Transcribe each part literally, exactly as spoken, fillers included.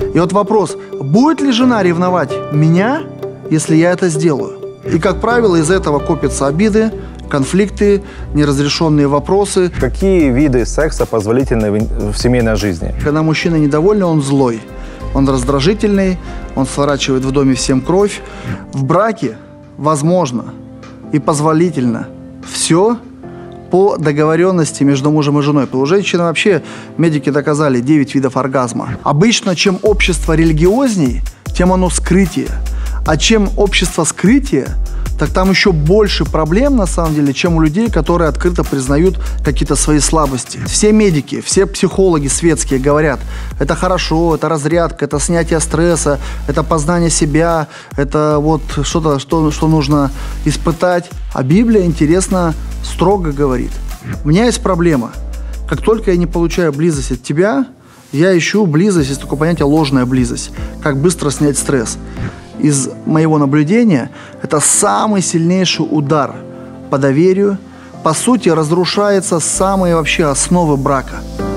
И вот вопрос, будет ли жена ревновать меня, если я это сделаю? И, как правило, из этого копятся обиды, конфликты, неразрешенные вопросы. Какие виды секса позволительны в семейной жизни? Когда мужчина недовольный, он злой, он раздражительный, он сворачивает в доме всем кровь. В браке возможно и позволительно все по договоренности между мужем и женой. У женщины вообще, медики доказали, девять видов оргазма. Обычно, чем общество религиозней, тем оно скрытие. А чем общество скрытие, так там еще больше проблем, на самом деле, чем у людей, которые открыто признают какие-то свои слабости. Все медики, все психологи светские говорят, это хорошо, это разрядка, это снятие стресса, это познание себя, это вот что-то, что, что нужно испытать. А Библия, интересно, строго говорит. У меня есть проблема. Как только я не получаю близость от тебя, я ищу близость, есть такое понятие ложная близость. Как быстро снять стресс. Из моего наблюдения, это самый сильнейший удар по доверию. По сути, разрушаются самые вообще основы брака.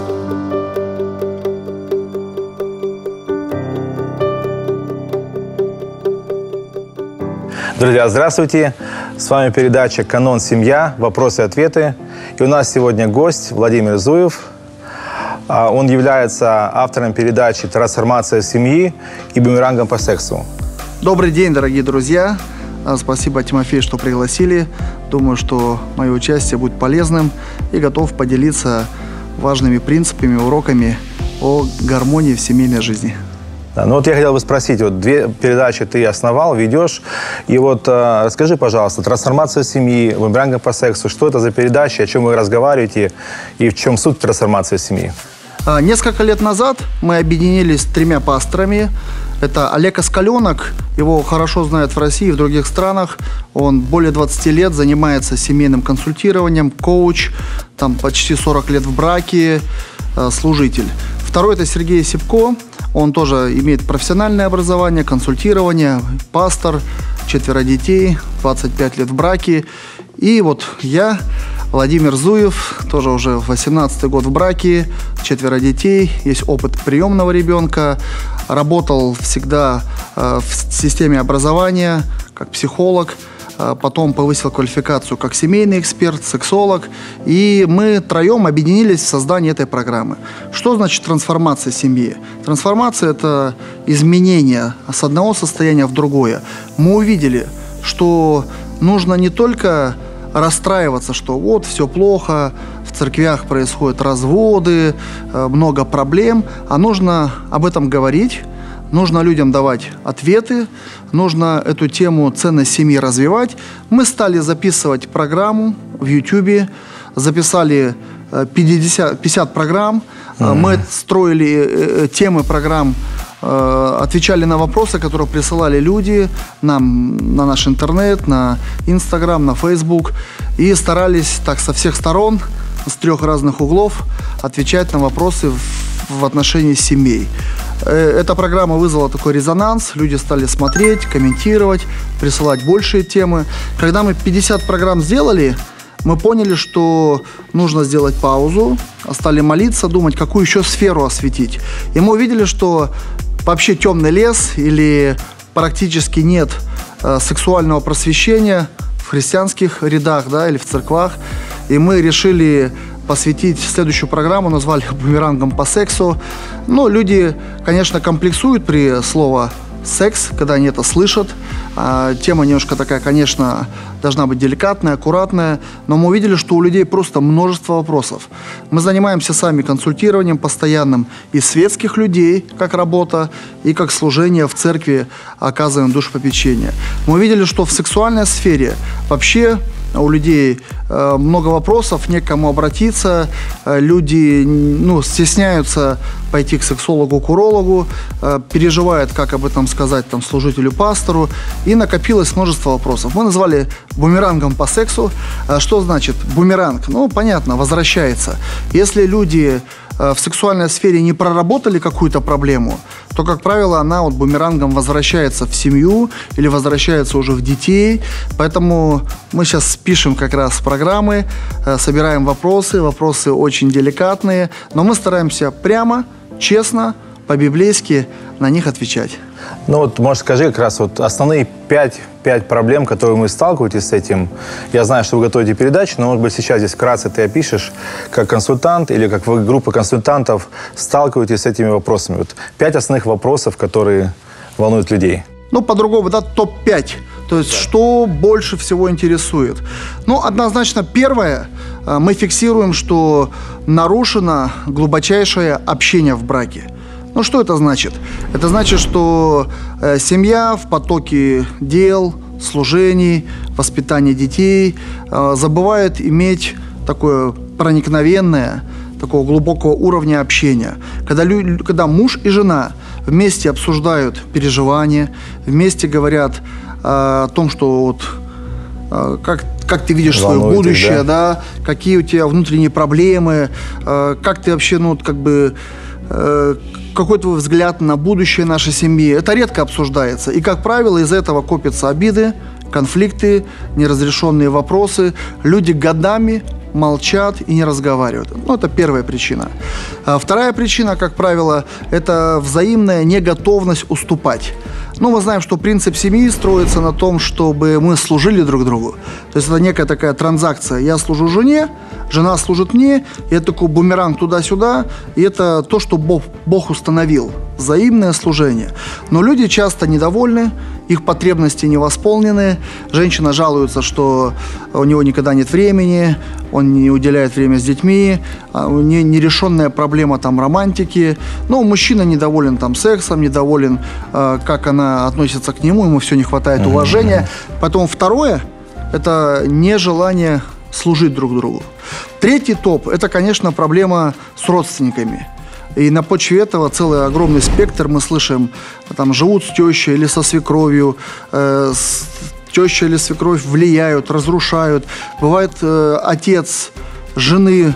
Друзья, здравствуйте! С вами передача «Канон. Семья. Вопросы и ответы». И у нас сегодня гость Владимир Зуев. Он является автором передачи «Трансформация семьи» и «Бумерангом по сексу». Добрый день, дорогие друзья. Спасибо, Тимофей, что пригласили. Думаю, что мое участие будет полезным и готов поделиться важными принципами, уроками о гармонии в семейной жизни. Да, ну вот я хотел бы спросить, вот две передачи ты основал, ведешь, и вот э, расскажи, пожалуйста, «Трансформация семьи», «Бумерангом по сексу», что это за передачи, о чем вы разговариваете и в чем суть трансформации семьи? Несколько лет назад мы объединились с тремя пасторами. Это Олег Оскаленок, его хорошо знают в России и в других странах. Он более двадцати лет занимается семейным консультированием, коуч, там почти сорок лет в браке, служитель. Второй – это Сергей Сипко, он тоже имеет профессиональное образование, консультирование, пастор, четверо детей, двадцать пять лет в браке. И вот я, Владимир Зуев, тоже уже восемнадцатый год в браке, четверо детей, есть опыт приемного ребенка, работал всегда э, в системе образования как психолог, э, потом повысил квалификацию как семейный эксперт, сексолог, и мы троем объединились в создании этой программы. Что значит трансформация семьи? Трансформация – это изменение с одного состояния в другое. Мы увидели, что нужно не только расстраиваться, что вот все плохо, в церквях происходят разводы, много проблем, а нужно об этом говорить, нужно людям давать ответы, нужно эту тему ценность семьи развивать. Мы стали записывать программу в Ютубе, записали пятьдесят, пятьдесят программ, mm-hmm. мы строили темы программ, отвечали на вопросы, которые присылали люди нам на наш интернет, на Инстаграм, на Фейсбук, и старались так со всех сторон, с трех разных углов отвечать на вопросы в, в отношении семей. Эта программа вызвала такой резонанс, люди стали смотреть, комментировать, присылать большие темы. Когда мы пятьдесят программ сделали, мы поняли, что нужно сделать паузу, стали молиться, думать, какую еще сферу осветить. И мы увидели, что вообще темный лес или практически нет э, сексуального просвещения в христианских рядах, да, или в церквах. И мы решили посвятить следующую программу, назвали «Бумерангом по сексу». Ну, люди, конечно, комплексуют при слове «секс», когда они это слышат. А, тема немножко такая, конечно, должна быть деликатная, аккуратная, но мы увидели, что у людей просто множество вопросов. Мы занимаемся сами консультированием постоянным и светских людей, как работа, и как служение в церкви, оказываем душепопечение. Мы увидели, что в сексуальной сфере вообще у людей э, много вопросов, не к кому обратиться, э, люди ну, стесняются пойти к сексологу, к урологу, э, переживают, как об этом сказать там, служителю, пастору, и накопилось множество вопросов. Мы назвали «Бумерангом по сексу». Э, что значит бумеранг? Ну, понятно, возвращается. Если люди в сексуальной сфере не проработали какую-то проблему, то, как правило, она вот бумерангом возвращается в семью или возвращается уже в детей. Поэтому мы сейчас пишем как раз программы, собираем вопросы. Вопросы очень деликатные, но мы стараемся прямо, честно, по-библейски на них отвечать. Ну вот, может, скажи как раз вот основные пять, пять проблем, которые вы сталкиваетесь с этим. Я знаю, что вы готовите передачу, но, может быть, сейчас здесь вкратце ты опишешь, как консультант или как вы, группа консультантов, сталкиваетесь с этими вопросами. Вот пять основных вопросов, которые волнуют людей. Ну, по-другому, да, топ пять. То есть, да. Что больше всего интересует? Ну, однозначно, первое, мы фиксируем, что нарушено глубочайшее общение в браке. Ну, что это значит? Это значит, что э, семья в потоке дел, служений, воспитания детей э, забывает иметь такое проникновенное, такого глубокого уровня общения. Когда, лю- когда муж и жена вместе обсуждают переживания, вместе говорят э, о том, что вот, э, как, как ты видишь свое будущее, да? Да, какие у тебя внутренние проблемы, э, как ты вообще, ну, как бы... Э, какой твой взгляд на будущее нашей семьи. Это редко обсуждается. И, как правило, из этого копятся обиды, конфликты, неразрешенные вопросы. Люди годами молчат и не разговаривают. Ну, это первая причина. А вторая причина, как правило, это взаимная неготовность уступать. Ну, мы знаем, что принцип семьи строится на том, чтобы мы служили друг другу. То есть это некая такая транзакция. Я служу жене, жена служит мне, и это такой бумеранг туда-сюда, и это то, что Бог, Бог установил. Взаимное служение. Но люди часто недовольны, их потребности не восполнены. Женщина жалуется, что у него никогда нет времени, он не уделяет время с детьми, у нее нерешенная проблема там романтики. Но мужчина недоволен там сексом, недоволен, как она относится к нему, ему все не хватает уважения. Потом второе – это нежелание служить друг другу. Третий топ – это, конечно, проблема с родственниками. И на почве этого целый огромный спектр мы слышим, там живут с тещей или со свекровью, э, с, теща или свекровь влияют, разрушают. Бывает, э, отец жены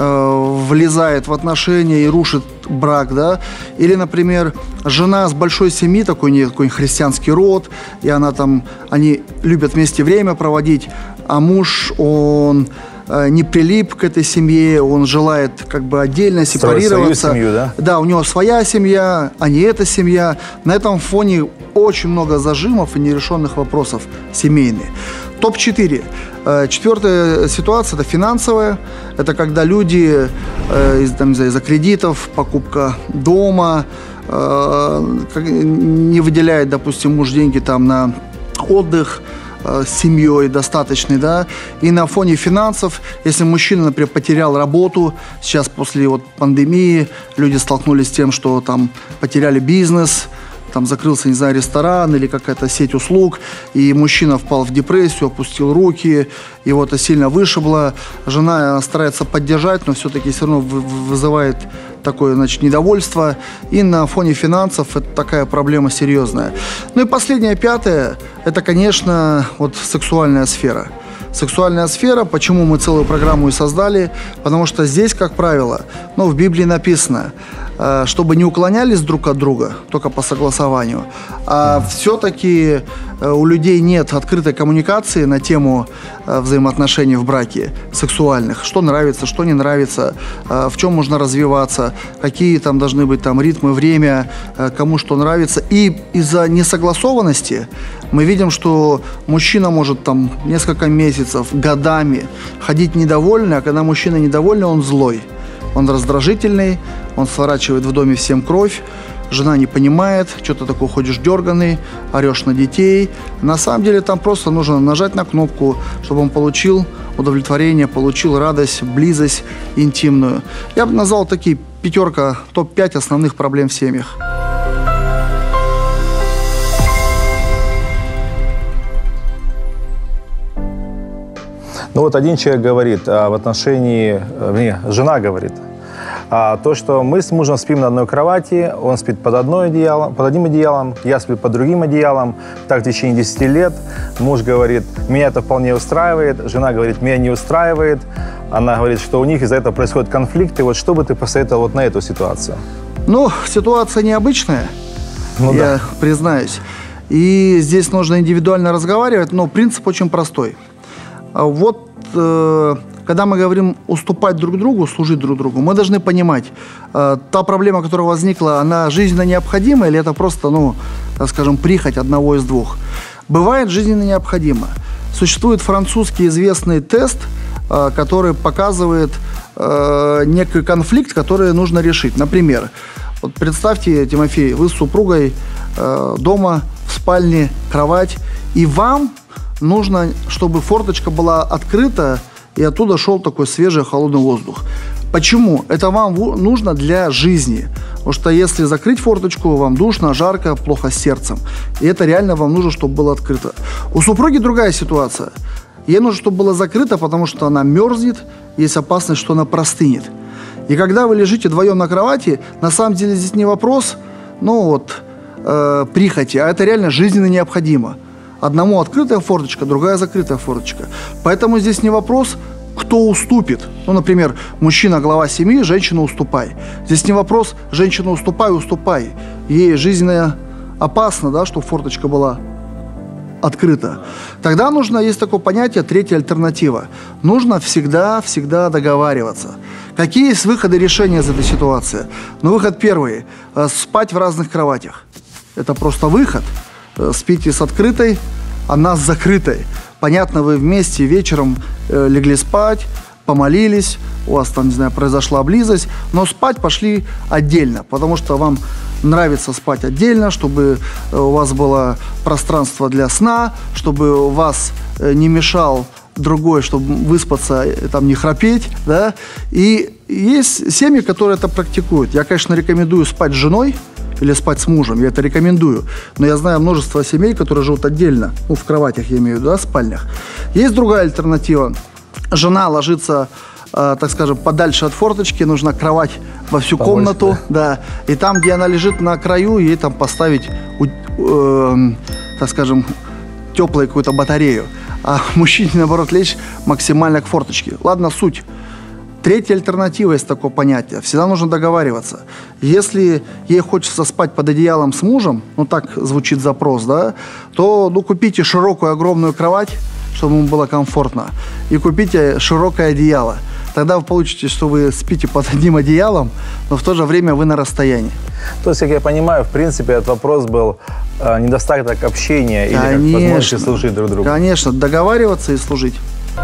э, влезает в отношения и рушит брак, да. Или, например, жена с большой семьи, такой, не, такой христианский род, и она там, они любят вместе время проводить, а муж, он... не прилип к этой семье, он желает как бы отдельно сепарироваться. Свою семью, да? Да, у него своя семья, а не эта семья. На этом фоне очень много зажимов и нерешенных вопросов семейных. топ четыре. Четвертая ситуация – это финансовая. Это когда люди там, из-за кредитов, покупка дома, не выделяет, допустим, муж деньги там на отдых, с семьей достаточный, да, и на фоне финансов, если мужчина, например, потерял работу, сейчас после вот пандемии люди столкнулись с тем, что там потеряли бизнес, там закрылся, не знаю, ресторан или какая-то сеть услуг, и мужчина впал в депрессию, опустил руки, его это сильно вышибло, жена старается поддержать, но все-таки все равно вызывает такое, значит, недовольство, и на фоне финансов это такая проблема серьезная. Ну и последнее, пятое, это, конечно, вот сексуальная сфера. Сексуальная сфера, почему мы целую программу и создали, потому что здесь, как правило, ну, в Библии написано, чтобы не уклонялись друг от друга, только по согласованию, а все-таки у людей нет открытой коммуникации на тему взаимоотношений в браке, сексуальных, что нравится, что не нравится, в чем можно развиваться, какие там должны быть там ритмы, время, кому что нравится. И из-за несогласованности мы видим, что мужчина может там несколько месяцев, годами ходить недовольный, а когда мужчина недовольный, он злой. Он раздражительный, он сворачивает в доме всем кровь, жена не понимает, что ты такой ходишь дерганый, орешь на детей. На самом деле там просто нужно нажать на кнопку, чтобы он получил удовлетворение, получил радость, близость интимную. Я бы назвал такие пятерка, топ пять основных проблем в семьях. Ну вот один человек говорит а, в отношении, не, жена говорит, а, то, что мы с мужем спим на одной кровати, он спит под, одной одеялом, под одним одеялом, я сплю под другим одеялом, так в течение десяти лет. Муж говорит, меня это вполне устраивает, жена говорит, меня не устраивает, она говорит, что у них из-за этого происходят конфликты. Вот что бы ты посоветовал вот на эту ситуацию? Ну, ситуация необычная, ну, я да. признаюсь. И здесь нужно индивидуально разговаривать, но принцип очень простой. Вот э, когда мы говорим уступать друг другу, служить друг другу, мы должны понимать, э, та проблема, которая возникла, она жизненно необходима или это просто, ну, так скажем, прихоть одного из двух. Бывает жизненно необходимо. Существует французский известный тест, э, который показывает э, некий конфликт, который нужно решить. Например, вот представьте, Тимофей, вы с супругой э, дома, в спальне, кровать, и вам нужно, чтобы форточка была открыта, и оттуда шел такой свежий холодный воздух. Почему? Это вам нужно для жизни. Потому что если закрыть форточку, вам душно, жарко, плохо с сердцем. И это реально вам нужно, чтобы было открыто. У супруги другая ситуация. Ей нужно, чтобы было закрыто, потому что она мерзнет, есть опасность, что она простынет. И когда вы лежите вдвоем на кровати, на самом деле здесь не вопрос, ну вот, э, прихоти, а это реально жизненно необходимо. Одному открытая форточка, другая закрытая форточка. Поэтому здесь не вопрос, кто уступит. Ну, например, мужчина глава семьи, женщина уступай. Здесь не вопрос, женщина уступай, уступай. Ей жизненно опасно, да, чтобы форточка была открыта. Тогда нужно, есть такое понятие, третья альтернатива. Нужно всегда, всегда договариваться. Какие есть выходы решения из этой ситуации? Ну, выход первый. Спать в разных кроватях. Это просто выход. Спите с открытой, она с закрытой. Понятно, вы вместе вечером э, легли спать, помолились, у вас там, не знаю, произошла близость, но спать пошли отдельно, потому что вам нравится спать отдельно, чтобы э, у вас было пространство для сна, чтобы вас э, не мешал другой, чтобы выспаться, э, там, не храпеть, да. И есть семьи, которые это практикуют. Я, конечно, рекомендую спать с женой, или спать с мужем, я это рекомендую. Но я знаю множество семей, которые живут отдельно, ну, в кроватях, я имею в виду, да, в спальнях. Есть другая альтернатива. Жена ложится, э, так скажем, подальше от форточки, нужна кровать во всю Побольше, комнату, да. да. И там, где она лежит на краю, ей там поставить, э, так скажем, теплую какую-то батарею. А мужчине, наоборот, лечь максимально к форточке. Ладно, суть. Третья альтернатива есть такое понятие. Всегда нужно договариваться. Если ей хочется спать под одеялом с мужем, ну так звучит запрос, да, то ну, купите широкую огромную кровать, чтобы ему было комфортно, и купите широкое одеяло. Тогда вы получите, что вы спите под одним одеялом, но в то же время вы на расстоянии. То есть, как я понимаю, в принципе, этот вопрос был э, недостаток общения или как возможность служить друг другу. Конечно, договариваться и служить.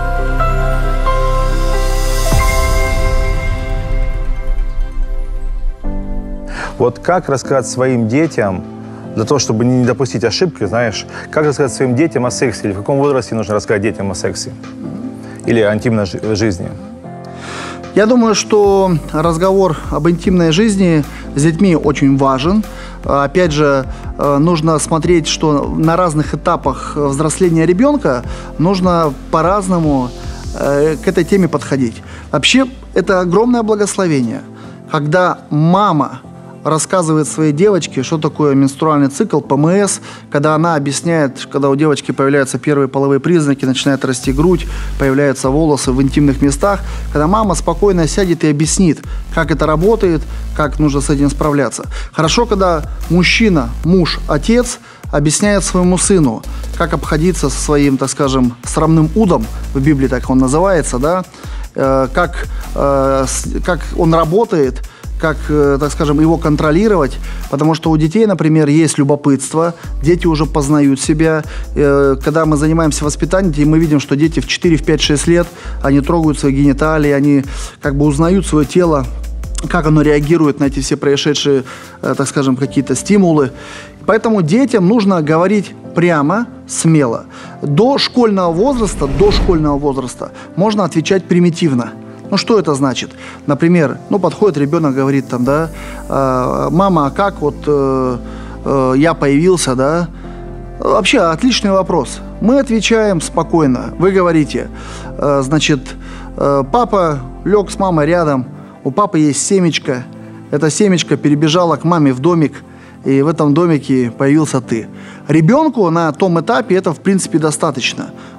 Вот как рассказать своим детям, для того, чтобы не допустить ошибки, знаешь, как рассказать своим детям о сексе? Или в каком возрасте нужно рассказать детям о сексе? Или о интимной жизни? Я думаю, что разговор об интимной жизни с детьми очень важен. Опять же, нужно смотреть, что на разных этапах взросления ребенка нужно по-разному к этой теме подходить. Вообще, это огромное благословение, когда мама рассказывает своей девочке, что такое менструальный цикл, ПМС, когда она объясняет, когда у девочки появляются первые половые признаки, начинает расти грудь, появляются волосы в интимных местах, когда мама спокойно сядет и объяснит, как это работает, как нужно с этим справляться. Хорошо, когда мужчина, муж, отец объясняет своему сыну, как обходиться со своим, так скажем, срамным удом, в Библии так он называется, да, э, как, э, как он работает, как, так скажем, его контролировать, потому что у детей, например, есть любопытство, дети уже познают себя. Когда мы занимаемся воспитанием, мы видим, что дети в четыре, в пять, шесть лет, они трогают свои гениталии, они как бы узнают свое тело, как оно реагирует на эти все происшедшие, так скажем, какие-то стимулы. Поэтому детям нужно говорить прямо, смело. До школьного возраста, до школьного возраста можно отвечать примитивно. Ну, что это значит? Например, ну, подходит ребенок, говорит там, да, э, мама, а как вот э, э, я появился, да? Вообще, отличный вопрос. Мы отвечаем спокойно. Вы говорите, э, значит, э, папа лег с мамой рядом, у папы есть семечко, это семечко перебежало к маме в домик, и в этом домике появился ты. Ребенку на том этапе это, в принципе, достаточно.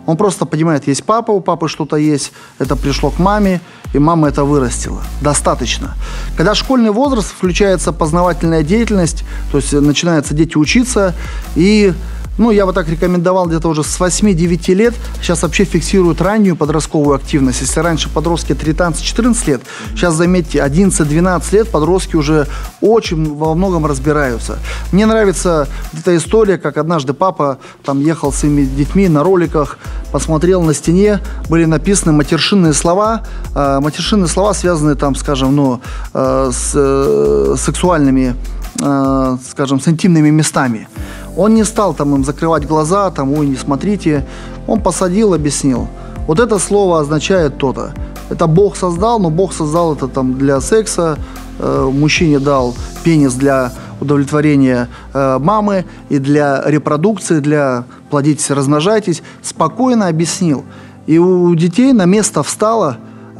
Он просто понимает, есть папа, у папы что-то есть, это пришло к маме, и мама это вырастила. Достаточно. Когда школьный возраст, включается познавательная деятельность, то есть начинаются дети учиться, и ну, я бы так рекомендовал где-то уже с восьми-девяти лет. Сейчас вообще фиксируют раннюю подростковую активность. Если раньше подростки тринадцать-четырнадцать лет, сейчас, заметьте, одиннадцать-двенадцать лет подростки уже очень во многом разбираются. Мне нравится эта история, как однажды папа там ехал с своими детьми на роликах, посмотрел на стене, были написаны матершинные слова. Э, матершинные слова связаны там, скажем, ну, э, с э, сексуальными, э, скажем, с интимными местами. Он не стал там им закрывать глаза, там, ой, не смотрите. Он посадил, объяснил. Вот это слово означает то-то. Это Бог создал, но Бог создал это там для секса. Э, мужчине дал пенис для удовлетворения э, мамы и для репродукции, для плодитесь, размножайтесь. Спокойно объяснил. И у детей на место встало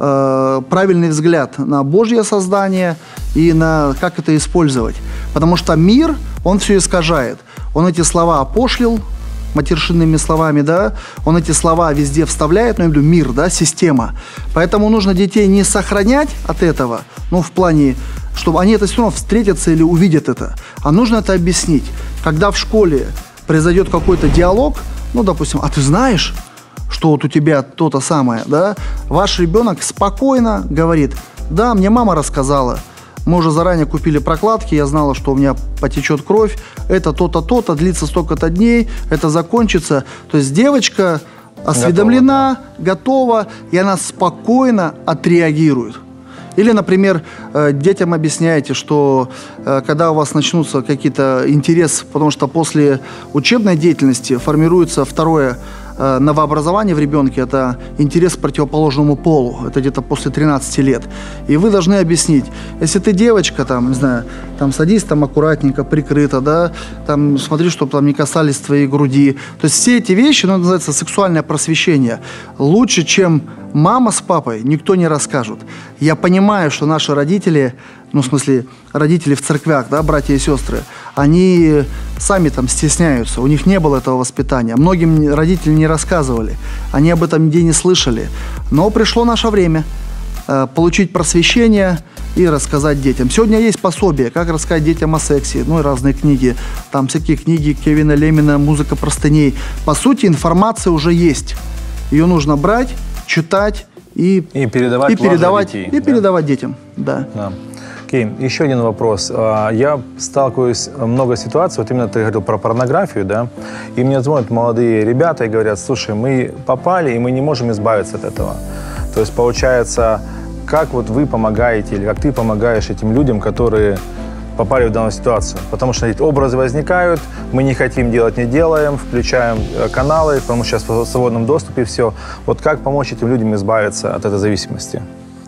э, правильный взгляд на Божье создание и на как это использовать. Потому что мир, он все искажает. Он эти слова опошлил матершинными словами, да, он эти слова везде вставляет, ну, я имею в виду мир, да, система. Поэтому нужно детей не сохранять от этого, ну, в плане, чтобы они это все равно встретятся или увидят это, а нужно это объяснить. Когда в школе произойдет какой-то диалог, ну, допустим, а ты знаешь, что вот у тебя то-то самое, да, ваш ребенок спокойно говорит, да, мне мама рассказала. Мы уже заранее купили прокладки, я знала, что у меня потечет кровь, это то-то, то-то, длится столько-то дней, это закончится. То есть девочка осведомлена, готова, готова, и она спокойно отреагирует. Или, например, детям объясняете, что когда у вас начнутся какие-то интересы, потому что после учебной деятельности формируется второе новообразование в ребенке, это интерес к противоположному полу, это где-то после тринадцати лет. И вы должны объяснить, если ты девочка, там, не знаю, там садись там аккуратненько, прикрыто, да, там смотри, чтобы там не касались твоей груди. То есть все эти вещи, ну, называется сексуальное просвещение. Лучше, чем мама с папой, никто не расскажут. Я понимаю, что наши родители, ну, в смысле, родители в церквях, да, братья и сестры, они сами там стесняются, у них не было этого воспитания. Многим родители не рассказывали, они об этом нигде не слышали. Но пришло наше время э, получить просвещение и рассказать детям. Сегодня есть пособие, как рассказать детям о сексе, ну и разные книги. Там всякие книги Кевина Лемина, «Музыка простыней». По сути, информация уже есть. Ее нужно брать, читать и, и передавать, и передавать, детей, и да? передавать детям. Да. Да. Окей, еще один вопрос. Я сталкиваюсь много ситуаций, вот именно ты говорил про порнографию, да, и мне звонят молодые ребята и говорят, слушай, мы попали, и мы не можем избавиться от этого. То есть, получается, как вот вы помогаете, или как ты помогаешь этим людям, которые попали в данную ситуацию? Потому что эти образы возникают, мы не хотим делать, не делаем, включаем каналы, потому что сейчас в свободном доступе все. Вот как помочь этим людям избавиться от этой зависимости?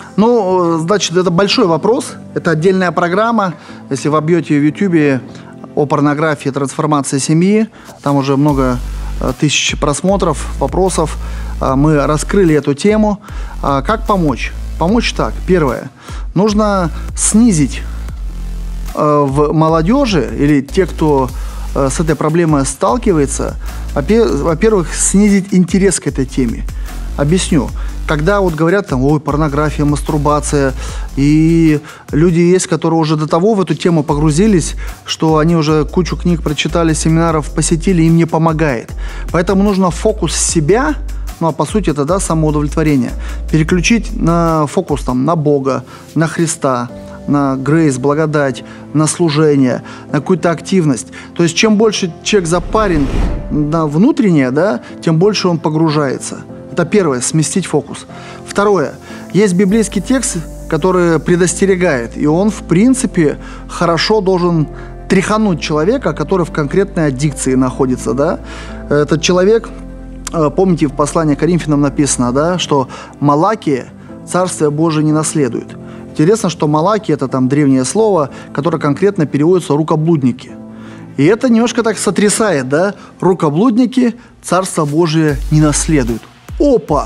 Ну, значит, это большой вопрос, это отдельная программа. Если вы вбьете в Ютубе о порнографии, трансформации семьи, там уже много тысяч просмотров, вопросов. Мы раскрыли эту тему. Как помочь? Помочь так. Первое. Нужно снизить в молодежи или те, кто с этой проблемой сталкивается, во-первых, снизить интерес к этой теме. Объясню. Когда вот говорят там, ой, порнография, мастурбация, и люди есть, которые уже до того в эту тему погрузились, что они уже кучу книг прочитали, семинаров посетили, им не помогает. Поэтому нужно фокус себя, ну а по сути это, да, самоудовлетворение, переключить на фокус там, на Бога, на Христа, на грейс, благодать, на служение, на какую-то активность. То есть чем больше человек запарен на внутреннее, да, тем больше он погружается. Это первое, сместить фокус. Второе, есть библейский текст, который предостерегает, и он, в принципе, хорошо должен тряхануть человека, который в конкретной аддикции находится, да. Этот человек, помните, в послании к Коринфянам написано, да, что Малакия Царствие Божие не наследует. Интересно, что Малакия – это там древнее слово, которое конкретно переводится «рукоблудники». И это немножко так сотрясает, да, рукоблудники Царство Божие не наследуют. Опа!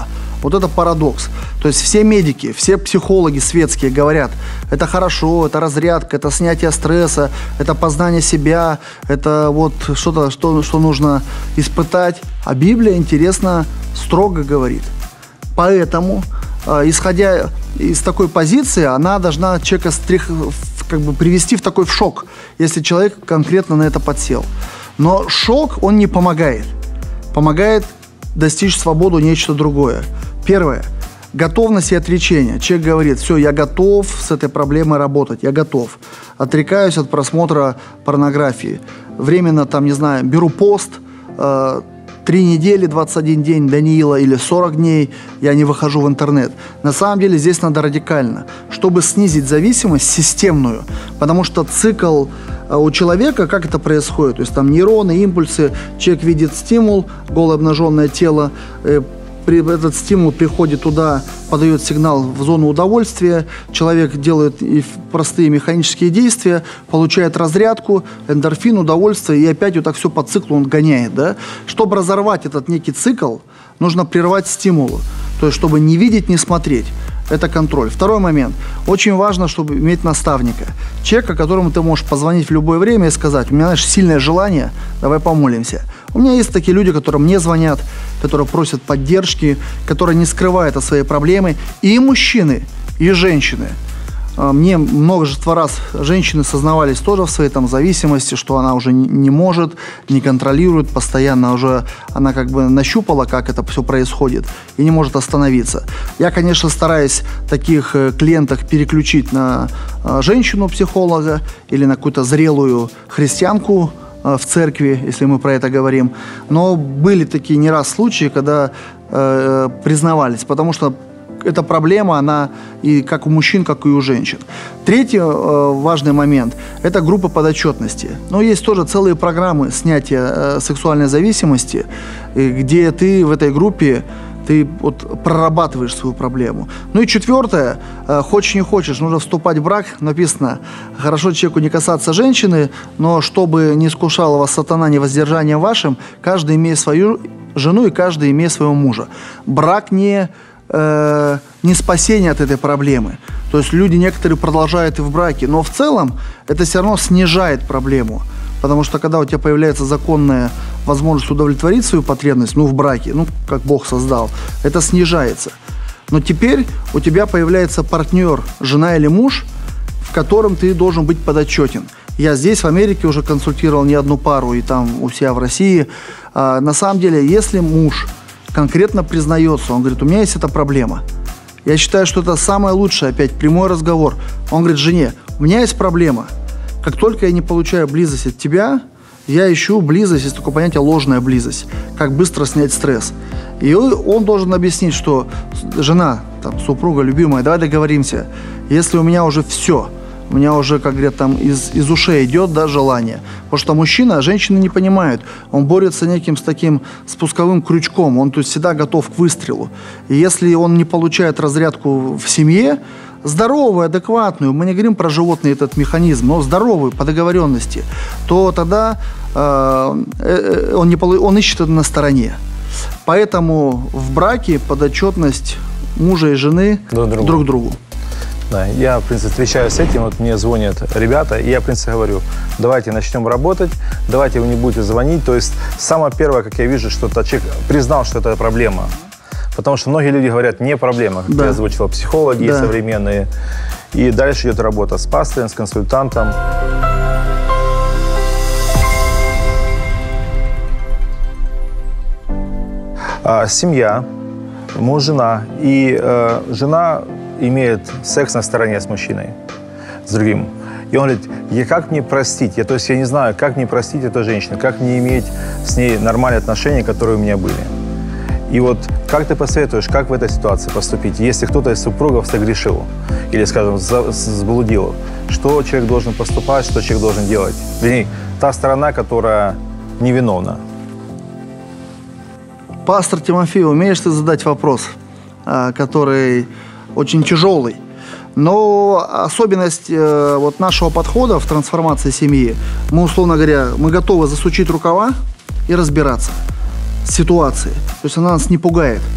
Вот это парадокс. То есть все медики, все психологи светские говорят, это хорошо, это разрядка, это снятие стресса, это познание себя, это вот что-то, что, что нужно испытать. А Библия, интересно, строго говорит. Поэтому, э, исходя из такой позиции, она должна человека стрих, как бы привести в такой в шок, если человек конкретно на это подсел. Но шок, он не помогает. Помогает достичь свободу нечто другое. Первое. Готовность и отречение. Человек говорит, все, я готов с этой проблемой работать, я готов. Отрекаюсь от просмотра порнографии. Временно, там, не знаю, беру пост, э, три недели, двадцать один день Даниила или сорок дней я не выхожу в интернет. На самом деле здесь надо радикально, чтобы снизить зависимость системную, потому что цикл у человека, как это происходит, то есть там нейроны, импульсы, человек видит стимул, голое обнаженное тело, э, при, этот стимул приходит туда, подает сигнал в зону удовольствия, человек делает простые механические действия, получает разрядку, эндорфин, удовольствие, и опять вот так все по циклу он гоняет. Да? Чтобы разорвать этот некий цикл, нужно прервать стимулы, то есть чтобы не видеть, не смотреть. Это контроль. Второй момент. Очень важно, чтобы иметь наставника. Человека, которому ты можешь позвонить в любое время и сказать, у меня, знаешь, сильное желание, давай помолимся. У меня есть такие люди, которые мне звонят, которые просят поддержки, которые не скрывают о своей проблеме. И мужчины, и женщины. Мне множество раз женщины сознавались тоже в своей там зависимости, что она уже не может, не контролирует, постоянно уже она как бы нащупала, как это все происходит, и не может остановиться. Я, конечно, стараюсь таких клиентов переключить на женщину-психолога или на какую-то зрелую христианку в церкви, если мы про это говорим. Но были такие не раз случаи, когда э, признавались, потому что эта проблема, она и как у мужчин, как и у женщин. Третий э, важный момент – это группа подотчетности. Но есть тоже целые программы снятия э, сексуальной зависимости, э, где ты в этой группе ты вот прорабатываешь свою проблему. Ну и четвертое, э, хочешь не хочешь, нужно вступать в брак. Написано, хорошо человеку не касаться женщины, но чтобы не искушал вас сатана невоздержанием вашим, каждый имеет свою жену и каждый имеет своего мужа. Брак не... Э, не спасение от этой проблемы. То есть люди некоторые продолжают и в браке, но в целом это все равно снижает проблему. Потому что когда у тебя появляется законная возможность удовлетворить свою потребность, ну в браке, ну как Бог создал, это снижается. Но теперь у тебя появляется партнер, жена или муж, в котором ты должен быть подотчетен. Я здесь, в Америке, уже консультировал не одну пару, и там у себя в России. А, на самом деле, если муж конкретно признается, он говорит, у меня есть эта проблема. Я считаю, что это самое лучшее, опять, прямой разговор. Он говорит жене, у меня есть проблема. Как только я не получаю близость от тебя, я ищу близость, есть такое понятие ложная близость. Как быстро снять стресс. И он должен объяснить, что жена, там, супруга, любимая, давай договоримся. Если у меня уже все, у меня уже, как говорят, там из, из ушей идет, да, желание. Потому что мужчина, женщины не понимают. Он борется неким с таким спусковым крючком. Он, то есть, всегда готов к выстрелу. И если он не получает разрядку в семье, здоровую, адекватную, мы не говорим про животный этот механизм, но здоровую, по договоренности, то тогда э, он, не, он ищет это на стороне. Поэтому в браке подотчетность мужа и жены друг другу. Друг другу. Да, я, в принципе, встречаюсь с этим, вот мне звонят ребята, и я, в принципе, говорю, давайте начнем работать, давайте вы не будете звонить. То есть самое первое, как я вижу, что человек признал, что это проблема. Потому что многие люди говорят, не проблема, как да. я озвучил, психологи да. современные. И дальше идет работа с пастырем, с консультантом. А, семья, муж, жена. И э, жена имеет секс на стороне с мужчиной, с другим. И он говорит, я, как мне простить? Я, то есть я не знаю, как мне простить эту женщину, как мне иметь с ней нормальные отношения, которые у меня были. И вот как ты посоветуешь, как в этой ситуации поступить, если кто-то из супругов согрешил или, скажем, заблудил? Что человек должен поступать, что человек должен делать? Вернее, та сторона, которая невиновна. Пастор Тимофей, умеешь ты задать вопрос, который очень тяжелый? Но особенность э, вот нашего подхода в трансформации семьи, мы, условно говоря, мы готовы засучить рукава и разбираться с ситуацией. То есть она нас не пугает.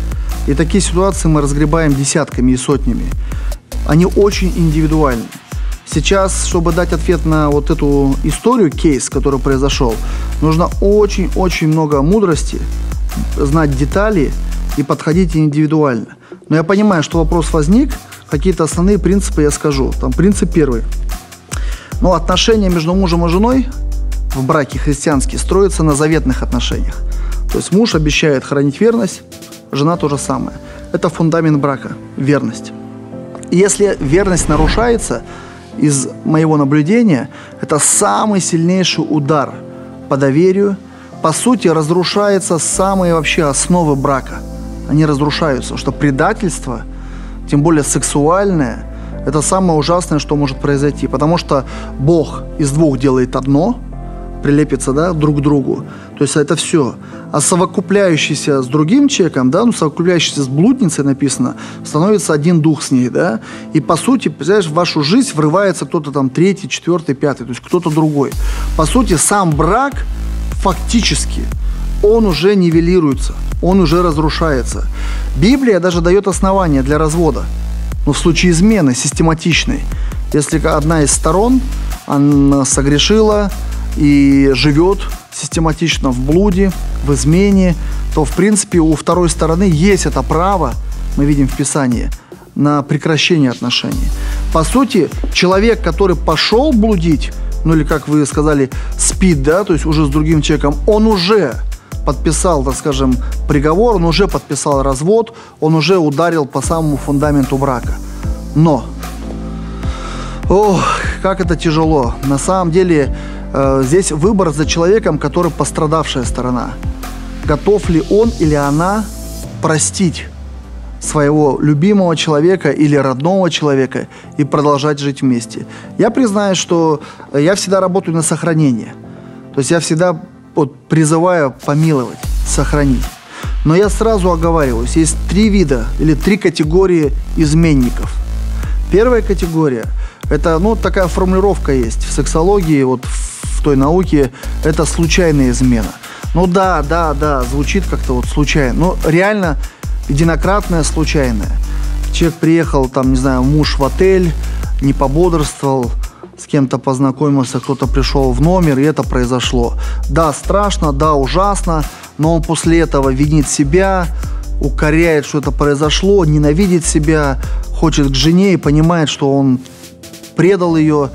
И такие ситуации мы разгребаем десятками и сотнями. Они очень индивидуальны. Сейчас, чтобы дать ответ на вот эту историю, кейс, который произошел, нужно очень-очень много мудрости, знать детали и подходить индивидуально. Но я понимаю, что вопрос возник, какие-то основные принципы я скажу. Там принцип первый. Но отношения между мужем и женой в браке христианские строятся на заветных отношениях. То есть муж обещает хранить верность, жена то же самое. Это фундамент брака, верность. И если верность нарушается, из моего наблюдения, это самый сильнейший удар по доверию. По сути, разрушаются самые вообще основы брака. Они разрушаются, что предательство, тем более сексуальное, это самое ужасное, что может произойти. Потому что Бог из двух делает одно, прилепится, да, друг к другу. То есть это все. А совокупляющийся с другим человеком, да, ну, совокупляющийся с блудницей, написано, становится один дух с ней, да. И по сути, представляешь, в вашу жизнь врывается кто-то там третий, четвертый, пятый, то есть кто-то другой. По сути, сам брак фактически, он уже нивелируется, он уже разрушается. Библия даже дает основания для развода. Но в случае измены систематичной, если одна из сторон, она согрешила и живет систематично в блуде, в измене, то, в принципе, у второй стороны есть это право, мы видим в Писании, на прекращение отношений. По сути, человек, который пошел блудить, ну или, как вы сказали, спит, да, то есть уже с другим человеком, он уже подписал, так скажем, приговор, он уже подписал развод, он уже ударил по самому фундаменту брака. Но, ох, как это тяжело. На самом деле, э, здесь выбор за человеком, который пострадавшая сторона. Готов ли он или она простить своего любимого человека или родного человека и продолжать жить вместе. Я признаю, что я всегда работаю на сохранение. То есть я всегда вот призываю помиловать, сохранить. Но я сразу оговариваюсь, есть три вида или три категории изменников. Первая категория, это, ну, такая формулировка есть в сексологии, вот в той науке, это случайная измена. Ну да, да, да, звучит как-то вот случайно, но реально единократная, случайная. Человек приехал, там, не знаю, муж в отель, не пободрствовал, с кем-то познакомился, кто-то пришел в номер, и это произошло. Да, страшно, да, ужасно, но он после этого винит себя, укоряет, что это произошло, ненавидит себя, хочет к жене и понимает, что он предал ее.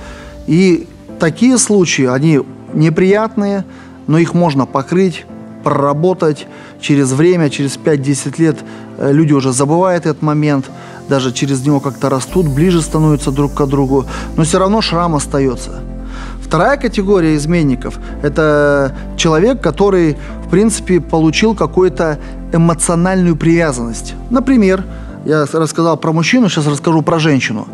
И такие случаи, они неприятные, но их можно покрыть, проработать. Через время, через пять-десять лет люди уже забывают этот момент, даже через него как-то растут, ближе становятся друг к другу, но все равно шрам остается. Вторая категория изменников – это человек, который, в принципе, получил какую-то эмоциональную привязанность. Например, я рассказал про мужчину, сейчас расскажу про женщину.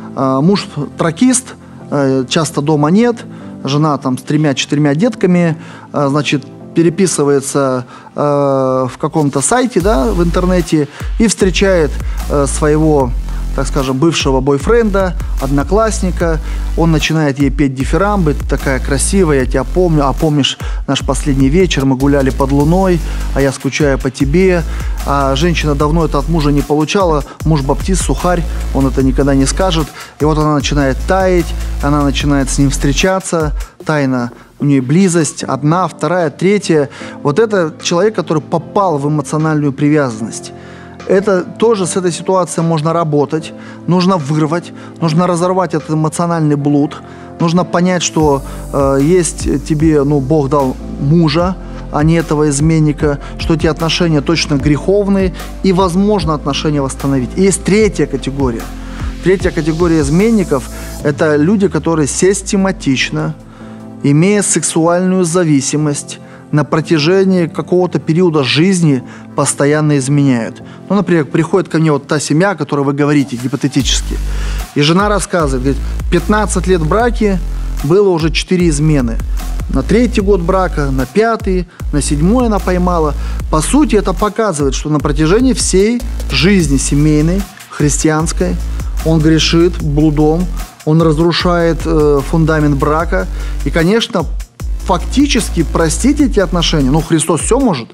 Муж тракист, часто дома нет, жена там с тремя-четырьмя детками, значит, переписывается э, в каком-то сайте, да, в интернете и встречает э, своего, так скажем, бывшего бойфренда, одноклассника. Он начинает ей петь дифирамбы: «Ты такая красивая, я тебя помню, а помнишь наш последний вечер, мы гуляли под луной, а я скучаю по тебе». А женщина давно это от мужа не получала, муж баптист, сухарь, он это никогда не скажет. И вот она начинает таять, она начинает с ним встречаться, тайно у нее близость, одна, вторая, третья. Вот это человек, который попал в эмоциональную привязанность. Это тоже с этой ситуацией можно работать, нужно вырвать, нужно разорвать этот эмоциональный блуд, нужно понять, что э, есть тебе, ну, Бог дал мужа, а не этого изменника, что эти отношения точно греховные и возможно отношения восстановить. И есть третья категория. Третья категория изменников – это люди, которые систематично, имея сексуальную зависимость, на протяжении какого-то периода жизни постоянно изменяют. Ну, например, приходит ко мне вот та семья, о которой вы говорите, гипотетически, и жена рассказывает, говорит, пятнадцать лет в браке, было уже четыре измены. На третий год брака, на пятый, на седьмой она поймала. По сути, это показывает, что на протяжении всей жизни семейной, христианской, он грешит блудом, он разрушает э, фундамент брака. И, конечно, фактически простить эти отношения, ну, Христос все может.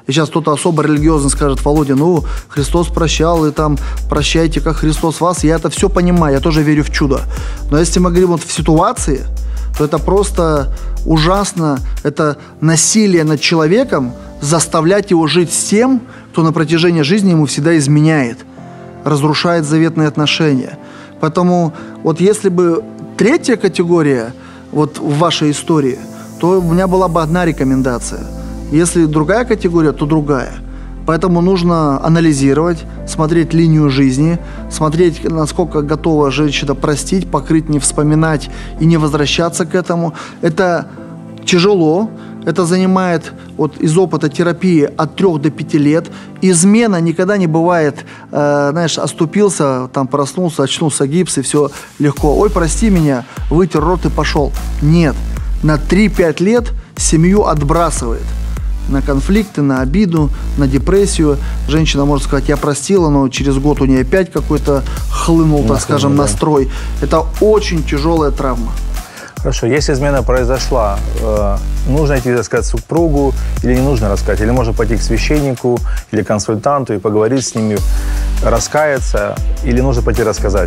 И сейчас кто-то особо религиозно скажет: Володя, ну, Христос прощал, и там прощайте, как Христос вас. Я это все понимаю, я тоже верю в чудо. Но если мы говорим вот в ситуации, то это просто ужасно. Это насилие над человеком, заставлять его жить с тем, кто на протяжении жизни ему всегда изменяет, разрушает заветные отношения. Поэтому вот если бы третья категория вот в вашей истории, то у меня была бы одна рекомендация. Если другая категория, то другая. Поэтому нужно анализировать, смотреть линию жизни, смотреть, насколько готова женщина простить, покрыть, не вспоминать и не возвращаться к этому. Это тяжело. Это занимает вот, из опыта терапии от трех до пяти лет. Измена никогда не бывает, э, знаешь, оступился, там проснулся, очнулся, гипс, и все легко. Ой, прости меня, вытер рот и пошел. Нет. На три-пять лет семью отбрасывает. На конфликты, на обиду, на депрессию. Женщина может сказать: я простила, но через год у нее опять какой-то хлынул, так скажем, настрой. Это очень тяжелая травма. Хорошо, если измена произошла, э, нужно идти рассказать супругу или не нужно рассказать? Или можно пойти к священнику или консультанту и поговорить с ними, раскаяться, или нужно пойти рассказать?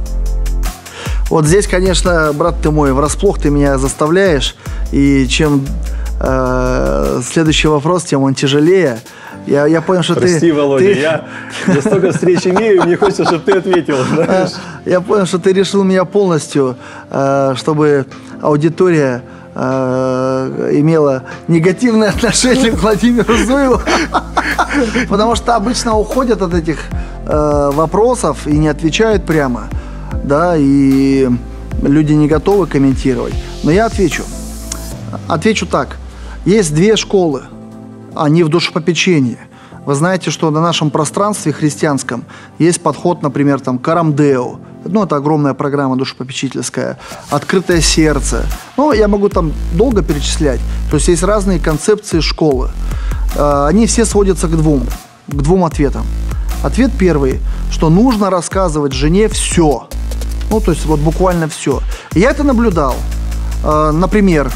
Вот здесь, конечно, брат ты мой, врасплох ты меня заставляешь, и чем э, следующий вопрос, тем он тяжелее. Я, я понял, что Прости, ты... Прости, Володя, ты... я, я столько встреч имею, мне хочется, чтобы ты ответил. Знаешь? Я понял, что ты решил меня полностью, э, чтобы аудитория э, имела негативное отношение к Владимиру Зуеву, потому что обычно уходят от этих э, вопросов и не отвечают прямо, да, и люди не готовы комментировать. Но я отвечу. Отвечу так. Есть две школы. Они в душепопечении. Вы знаете, что на нашем пространстве христианском есть подход, например, там, Карамдео. Ну, это огромная программа душепопечительская. Открытое сердце. Ну, я могу там долго перечислять. То есть есть разные концепции школы. Они все сводятся к двум. К двум ответам. Ответ первый, что нужно рассказывать жене все. Ну, то есть вот буквально все. Я это наблюдал. Например,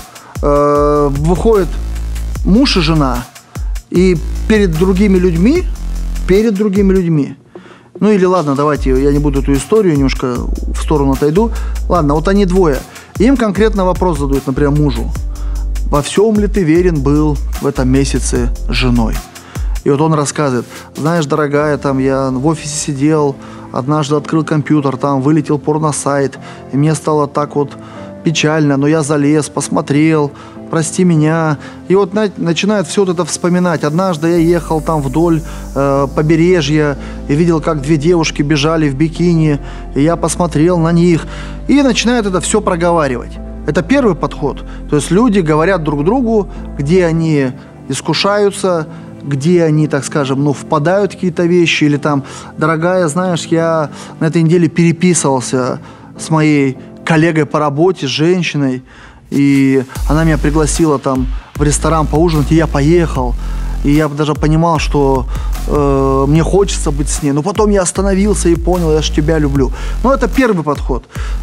выходит муж и жена, и перед другими людьми, перед другими людьми, ну или ладно, давайте, я не буду эту историю, немножко в сторону отойду. Ладно, вот они двое. Им конкретно вопрос задают, например, мужу: во всем ли ты верен был в этом месяце с женой? И вот он рассказывает: знаешь, дорогая, там я в офисе сидел, однажды открыл компьютер, там вылетел порно-сайт, и мне стало так вот печально, но я залез, посмотрел, прости меня. И вот начинает все вот это вспоминать. Однажды я ехал там вдоль э, побережья и видел, как две девушки бежали в бикини, и я посмотрел на них. И начинает это все проговаривать. Это первый подход. То есть люди говорят друг другу, где они искушаются, где они, так скажем, ну, впадают в какие-то вещи. Или там: дорогая, знаешь, я на этой неделе переписывался с моей коллегой по работе, с женщиной, и она меня пригласила там в ресторан поужинать, и я поехал. И я даже понимал, что э, мне хочется быть с ней. Но потом я остановился и понял: я же тебя люблю. Ну, это первый подход.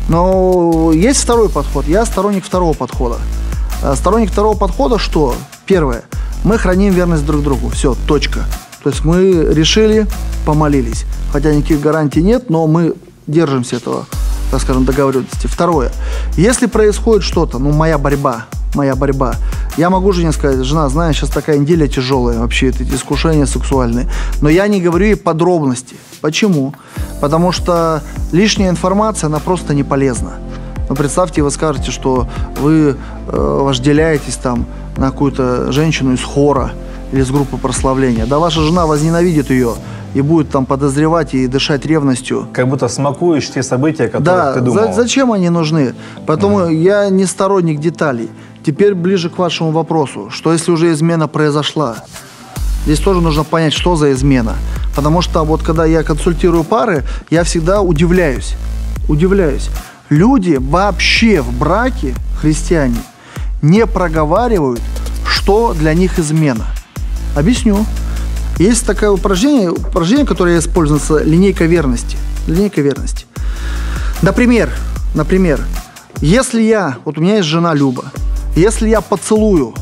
Но есть второй подход. Я сторонник второго подхода. Сторонник второго подхода что? Первое. Мы храним верность друг другу. Все, точка. То есть мы решили, помолились. Хотя никаких гарантий нет, но мы держимся этого, так скажем, договоренности. Второе. Если происходит что-то, ну, моя борьба, моя борьба, я могу жене сказать: жена, знаешь, сейчас такая неделя тяжелая, вообще эти искушения сексуальные. Но я не говорю ей подробности. Почему? Потому что лишняя информация, она просто не полезна. Ну, представьте, вы скажете, что вы э, вожделяетесь там на какую-то женщину из хора или из группы прославления. Да ваша жена возненавидит ее и будет там подозревать и дышать ревностью. Как будто смакуешь те события, которые да, ты думал. Да, зачем они нужны? Поэтому mm-hmm. я не сторонник деталей. Теперь ближе к вашему вопросу. Что если уже измена произошла? Здесь тоже нужно понять, что за измена. Потому что вот когда я консультирую пары, я всегда удивляюсь. Удивляюсь. Люди вообще в браке, христиане, не проговаривают, что для них измена. Объясню. Есть такое упражнение, упражнение, которое используется, линейка верности. Линейка верности. Например, например, если я, вот у меня есть жена Люба, если я поцелую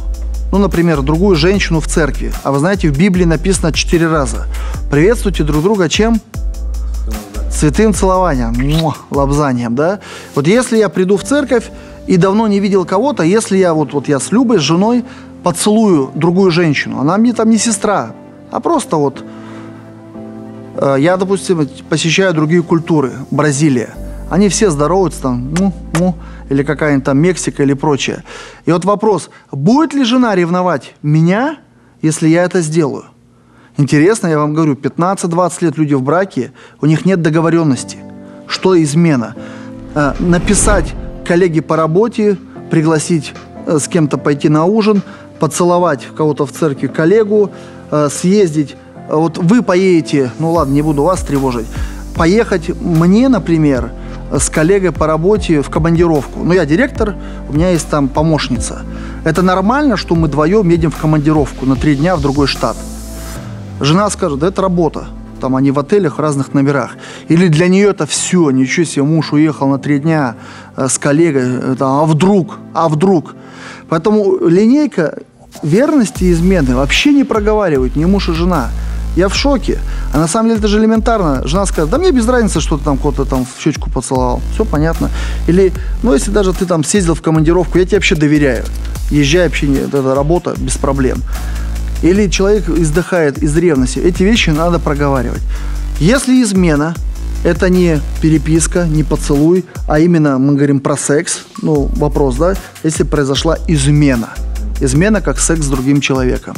ну, например, другую женщину в церкви, а вы знаете, в Библии написано четыре раза. Приветствуйте друг друга чем? Святым целованием, муа, лобзанием, да? Вот если я приду в церковь и давно не видел кого-то, если я вот, вот я с Любой, с женой, поцелую другую женщину, она мне там не сестра, а просто вот э, я, допустим, посещаю другие культуры, Бразилия, они все здороваются там, му, му, или какая-нибудь там Мексика или прочее. И вот вопрос, будет ли жена ревновать меня, если я это сделаю? Интересно, я вам говорю, пятнадцать-двадцать лет люди в браке, у них нет договоренности. Что измена? Э, написать коллеге по работе, пригласить э, с кем-то пойти на ужин, поцеловать кого-то в церкви коллегу, э, съездить. Вот вы поедете, ну ладно, не буду вас тревожить, поехать мне, например, с коллегой по работе в командировку. Ну, я директор, у меня есть там помощница. Это нормально, что мы вдвоем едем в командировку на три дня в другой штат? Жена скажет, да это работа. Там они в отелях, в разных номерах. Или для нее это все, ничего себе, муж уехал на три дня э, с коллегой, там, а вдруг, а вдруг. Поэтому линейка верности и измены вообще не проговаривают ни муж и жена. Я в шоке. А на самом деле это же элементарно. Жена скажет, да мне без разницы, что ты там кого-то там в щечку поцеловал. Все понятно. Или, ну если даже ты там съездил в командировку, я тебе вообще доверяю. Езжай, вообще, не, это работа без проблем. Или человек издыхает из ревности. Эти вещи надо проговаривать. Если измена, это не переписка, не поцелуй, а именно мы говорим про секс. Ну, вопрос, да? Если произошла измена. Измена как секс с другим человеком.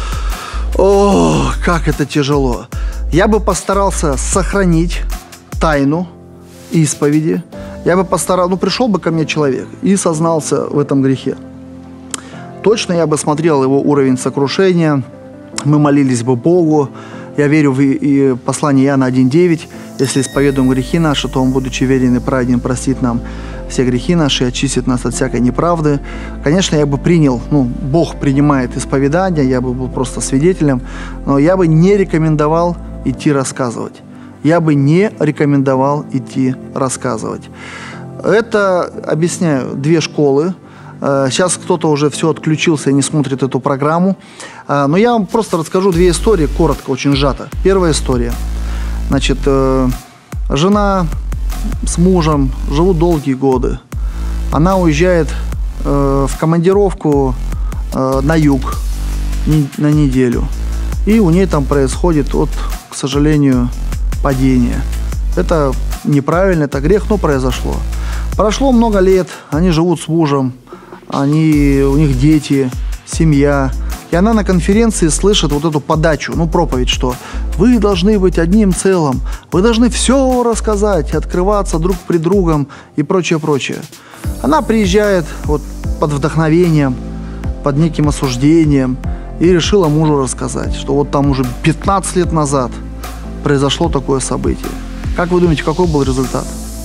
О, как это тяжело. Я бы постарался сохранить тайну исповеди. Я бы постарался, ну, пришел бы ко мне человек и сознался в этом грехе. Точно я бы смотрел его уровень сокрушения, мы молились бы Богу. Я верю в и послание Иоанна один девять. Если исповедуем грехи наши, то Он, будучи верен и праведен, простит нам все грехи наши и очистит нас от всякой неправды. Конечно, я бы принял, ну, Бог принимает исповедание, я бы был просто свидетелем, но я бы не рекомендовал идти рассказывать. Я бы не рекомендовал идти рассказывать. Это, объясняю, две школы. Сейчас кто-то уже все отключился и не смотрит эту программу. Но я вам просто расскажу две истории, коротко, очень сжато. Первая история. Значит, жена с мужем живут долгие годы. Она уезжает в командировку на юг на неделю. И у нее там происходит, вот, к сожалению, падение. Это неправильно, это грех, но произошло. Прошло много лет, они живут с мужем. Они, у них дети, семья. И она на конференции слышит вот эту подачу, ну, проповедь, что вы должны быть одним целым, вы должны все рассказать, открываться друг пред другом и прочее, прочее. Она приезжает вот под вдохновением, под неким осуждением и решила мужу рассказать, что вот там уже пятнадцать лет назад произошло такое событие. Как вы думаете, какой был результат?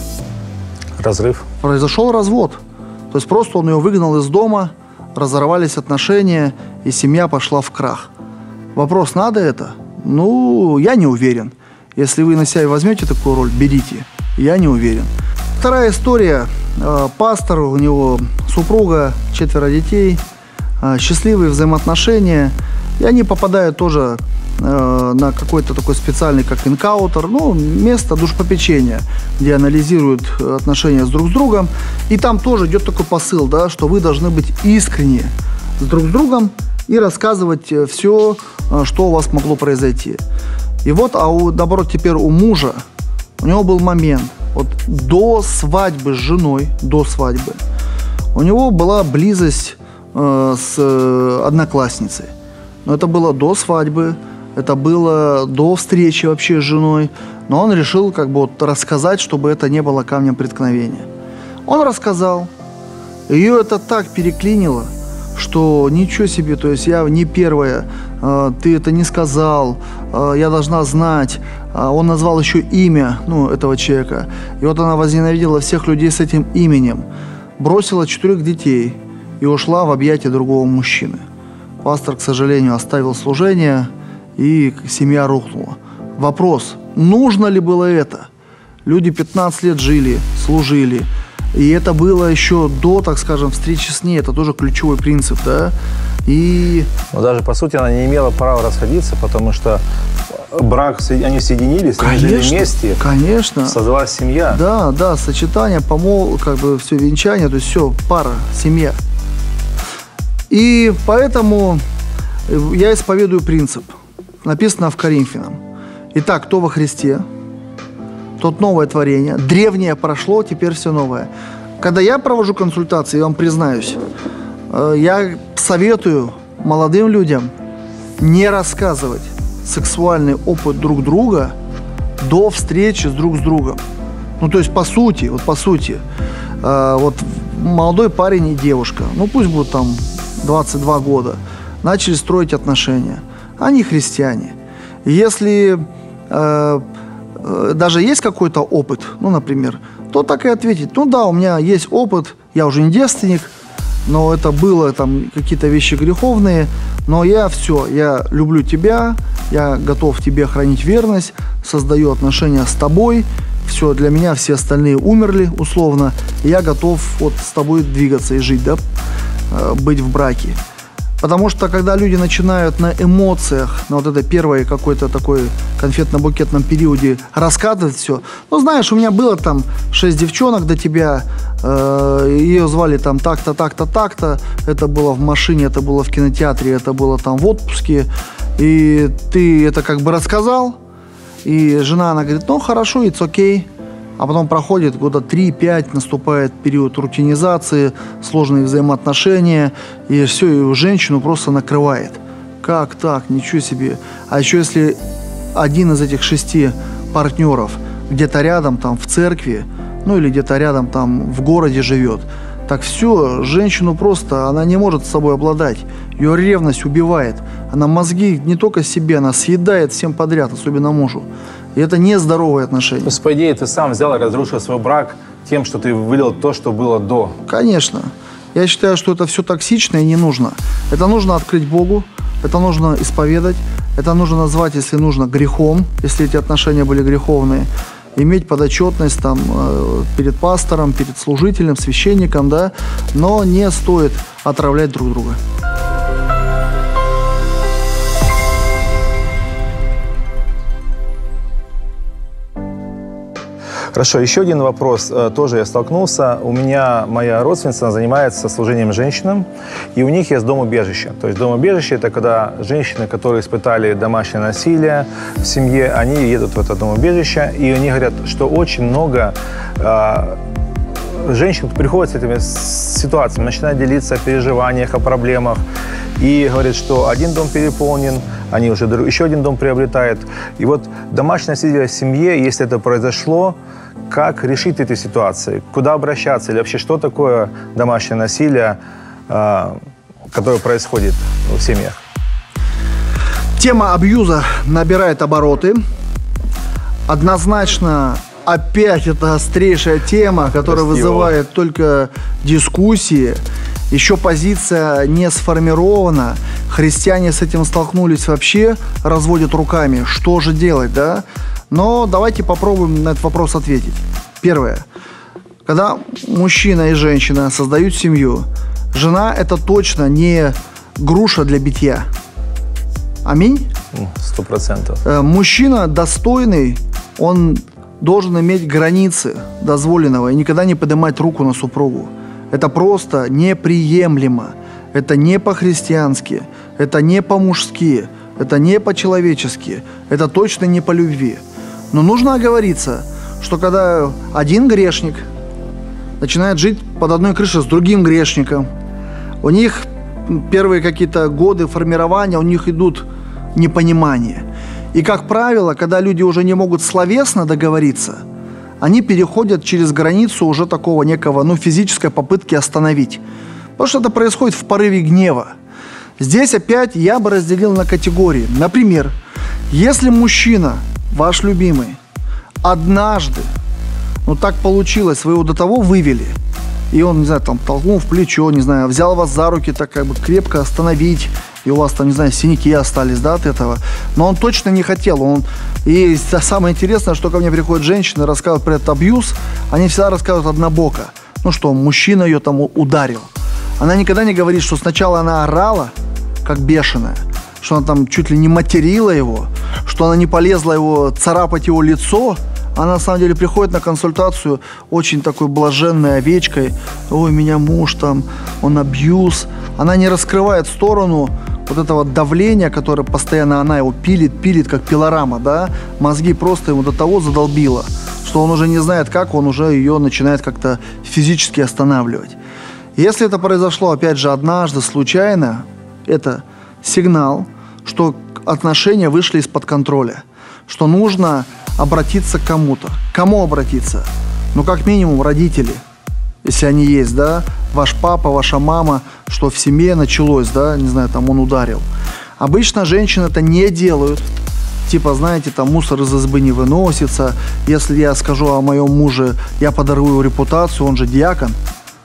Разрыв. Произошел развод. То есть просто он ее выгнал из дома, разорвались отношения, и семья пошла в крах. Вопрос, надо это? Ну, я не уверен. Если вы на себя возьмете такую роль, берите. Я не уверен. Вторая история. Пастор, у него супруга, четверо детей, счастливые взаимоотношения. И они попадают тоже на какой-то такой специальный, как инкаутер, ну, место душпопечения, где анализируют отношения с друг с другом. И там тоже идет такой посыл, да, что вы должны быть искренни с друг с другом и рассказывать все, что у вас могло произойти. И вот, а у, наоборот, теперь у мужа, у него был момент, вот до свадьбы с женой, до свадьбы, у него была близость э, с одноклассницей. Но это было до свадьбы, это было до встречи вообще с женой. Но он решил как бы вот рассказать, чтобы это не было камнем преткновения. Он рассказал. Ее это так переклинило, что ничего себе, то есть я не первая, э, ты это не сказал, э, я должна знать. Э, он назвал еще имя, ну, этого человека. И вот она возненавидела всех людей с этим именем. Бросила четырех детей и ушла в объятия другого мужчины. Пастор, к сожалению, оставил служение, и семья рухнула. Вопрос, нужно ли было это? Люди пятнадцать лет жили, служили. И это было еще до, так скажем, встречи с ней. Это тоже ключевой принцип, да? И... Но даже, по сути, она не имела права расходиться, потому что брак, они соединились, конечно, они жили вместе. Конечно. Создалась семья. Да, да, сочетание, помол, как бы все, венчание, то есть все, пара, семья. И поэтому я исповедую принцип. Написано в Коринфянам. Итак, кто во Христе, тот новое творение. Древнее прошло, теперь все новое. Когда я провожу консультации, я вам признаюсь, я советую молодым людям не рассказывать сексуальный опыт друг друга до встречи с друг с другом. Ну, то есть, по сути, вот по сути, э, вот молодой парень и девушка, ну, пусть будут там двадцать два года, начали строить отношения. Они христиане. Если э, э, даже есть какой-то опыт, ну, например, то так и ответить: ну да, у меня есть опыт, я уже не девственник, но это было там какие-то вещи греховные, но я все, я люблю тебя, я готов тебе хранить верность, создаю отношения с тобой, все, для меня все остальные умерли, условно, и я готов вот с тобой двигаться и жить, да, быть в браке. Потому что, когда люди начинают на эмоциях, на вот этой первой какой-то такой конфетно-букетном периоде раскатывать все, ну, знаешь, у меня было там шесть девчонок до тебя, э, ее звали там так-то, так-то, так-то, это было в машине, это было в кинотеатре, это было там в отпуске, и ты это как бы рассказал, и жена, она говорит: ну, хорошо, it's okay. А потом проходит года три-пять, наступает период рутинизации, сложные взаимоотношения, и все, и женщину просто накрывает. Как так? Ничего себе. А еще если один из этих шести партнеров где-то рядом, там, в церкви, ну или где-то рядом, там, в городе живет, так все, женщину просто, она не может с собой обладать. Ее ревность убивает. Она мозги не только себе, она съедает всем подряд, особенно мужу. И это нездоровые отношения. То есть, по идее, ты сам взял и разрушил свой брак тем, что ты вылил то, что было до. Конечно. Я считаю, что это все токсично и не нужно. Это нужно открыть Богу, это нужно исповедать, это нужно назвать, если нужно, грехом, если эти отношения были греховные, иметь подотчетность там, перед пастором, перед служителем, священником, да, но не стоит отравлять друг друга. Хорошо, еще один вопрос. Тоже я столкнулся. У меня моя родственница занимается служением женщинам, и у них есть домоубежище. То есть домоубежище – это когда женщины, которые испытали домашнее насилие в семье, они едут в это домоубежище, и они говорят, что очень много э, женщин приходят с этими ситуациями, начинают делиться о переживаниях, о проблемах, и говорят, что один дом переполнен, они уже еще один дом приобретают. И вот домашнее насилие в семье, если это произошло, как решить эти ситуации? Куда обращаться? Или вообще, что такое домашнее насилие, которое происходит в семьях? Тема абьюза набирает обороты. Однозначно, опять это острейшая тема, которая Прости вызывает его. только дискуссии. Еще позиция не сформирована. Христиане с этим столкнулись вообще, разводят руками. Что же делать, да? Но давайте попробуем на этот вопрос ответить. Первое. Когда мужчина и женщина создают семью, жена – это точно не груша для битья. Аминь? Сто процентов. Мужчина достойный, он должен иметь границы дозволенного и никогда не поднимать руку на супругу. Это просто неприемлемо. Это не по-христиански, это не по-мужски, это не по-человечески, это точно не по любви. Но нужно оговориться, что когда один грешник начинает жить под одной крышей с другим грешником, у них первые какие-то годы формирования, у них идут непонимания. И, как правило, когда люди уже не могут словесно договориться, они переходят через границу уже такого некого, ну, физической попытки остановить. Потому что это происходит в порыве гнева. Здесь опять я бы разделил на категории. Например, если мужчина, ваш любимый, однажды, ну так получилось, вы его до того вывели, и он, не знаю, там толкнул в плечо, не знаю, взял вас за руки, так как бы крепко остановить, и у вас там, не знаю, синяки остались, да, от этого. Но он точно не хотел. Он... И самое интересное, что ко мне приходят женщины, рассказывают про этот абьюз, они всегда рассказывают однобоко. Ну что, мужчина ее там ударил. Она никогда не говорит, что сначала она орала, как бешеная, что она там чуть ли не материла его, что она не полезла его царапать его лицо. Она на самом деле приходит на консультацию очень такой блаженной овечкой. Ой, меня муж там, он абьюз. Она не раскрывает сторону вот этого давления, которое постоянно она его пилит, пилит, как пилорама, да. Мозги просто ему до того задолбило, что он уже не знает как, он уже ее начинает как-то физически останавливать. Если это произошло, опять же, однажды, случайно, это сигнал, что отношения вышли из-под контроля, что нужно обратиться к кому-то. К кому обратиться? Ну, как минимум, родители, если они есть, да, ваш папа, ваша мама, что в семье началось, да, не знаю, там он ударил. Обычно женщины это не делают. Типа, знаете, там мусор из избы не выносится. Если я скажу о моем муже, я подорву его репутацию, он же диакон.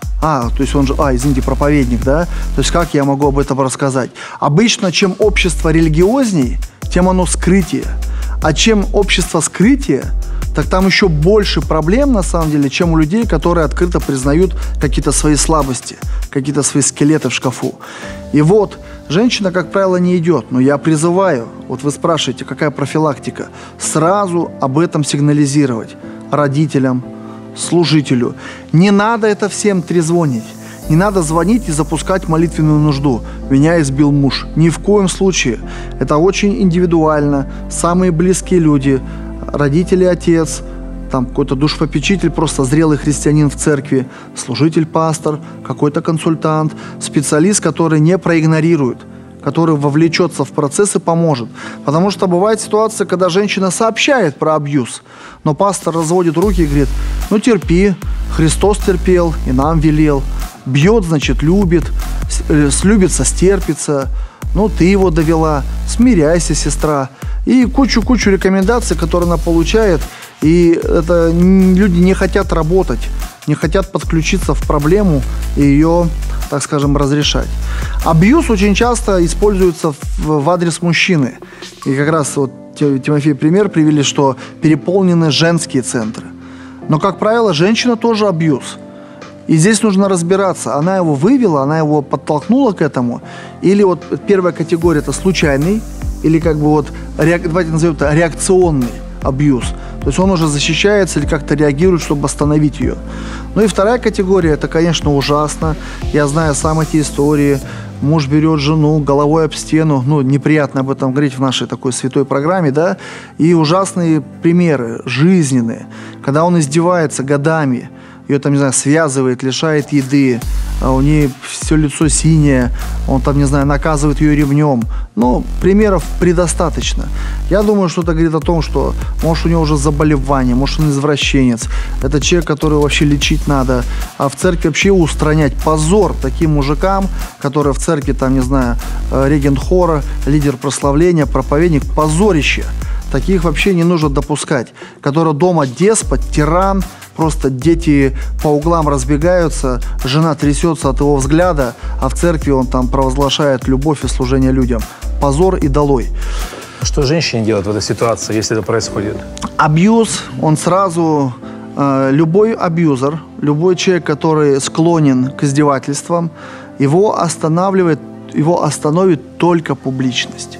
А, то есть он же, а, извините, проповедник, да? То есть как я могу об этом рассказать? Обычно, чем общество религиозней, тем оно скрытие. А чем общество скрытие, так там еще больше проблем, на самом деле, чем у людей, которые открыто признают какие-то свои слабости, какие-то свои скелеты в шкафу. И вот, женщина, как правило, не идет, но я призываю, вот вы спрашиваете, какая профилактика, сразу об этом сигнализировать родителям, служителю. Не надо это всем трезвонить. Не надо звонить и запускать молитвенную нужду. Меня избил муж. Ни в коем случае. Это очень индивидуально. Самые близкие люди, родители, отец, там какой-то душпопечитель, просто зрелый христианин в церкви, служитель, пастор, какой-то консультант, специалист, который не проигнорирует, который вовлечется в процесс и поможет. Потому что бывает ситуация, когда женщина сообщает про абьюз, но пастор разводит руки и говорит: ну терпи, Христос терпел и нам велел. Бьет, значит, любит, слюбится, стерпится, ну ты его довела, смиряйся, сестра. И кучу-кучу рекомендаций, которые она получает, и это люди не хотят работать, не хотят подключиться в проблему и ее, так скажем, разрешать. Абьюз очень часто используется в, в адрес мужчины. И как раз вот Тимофей пример привели, что переполнены женские центры. Но, как правило, женщина тоже абьюз. И здесь нужно разбираться, она его вывела, она его подтолкнула к этому, или вот первая категория – это случайный, или как бы вот, давайте назовем это реакционный абьюз. То есть он уже защищается или как-то реагирует, чтобы остановить ее. Ну и вторая категория – это, конечно, ужасно. Я знаю сам эти истории. Муж берет жену головой об стену. Ну, неприятно об этом говорить в нашей такой святой программе, да. И ужасные примеры, жизненные, когда он издевается годами, ее там, не знаю, связывает, лишает еды, а у нее все лицо синее, он там, не знаю, наказывает ее ремнем. Ну, примеров предостаточно. Я думаю, что это говорит о том, что, может, у него уже заболевание, может, он извращенец. Это человек, которого вообще лечить надо. А в церкви вообще устранять позор таким мужикам, которые в церкви, там, не знаю, регент хора, лидер прославления, проповедник, позорище. Таких вообще не нужно допускать. Который дома деспот, тиран, просто дети по углам разбегаются, жена трясется от его взгляда, а в церкви он там провозглашает любовь и служение людям. Позор и долой. Что женщине делать в этой ситуации, если это происходит? Абьюз, он сразу... Э, любой абьюзер, любой человек, который склонен к издевательствам, его останавливает, его остановит только публичность.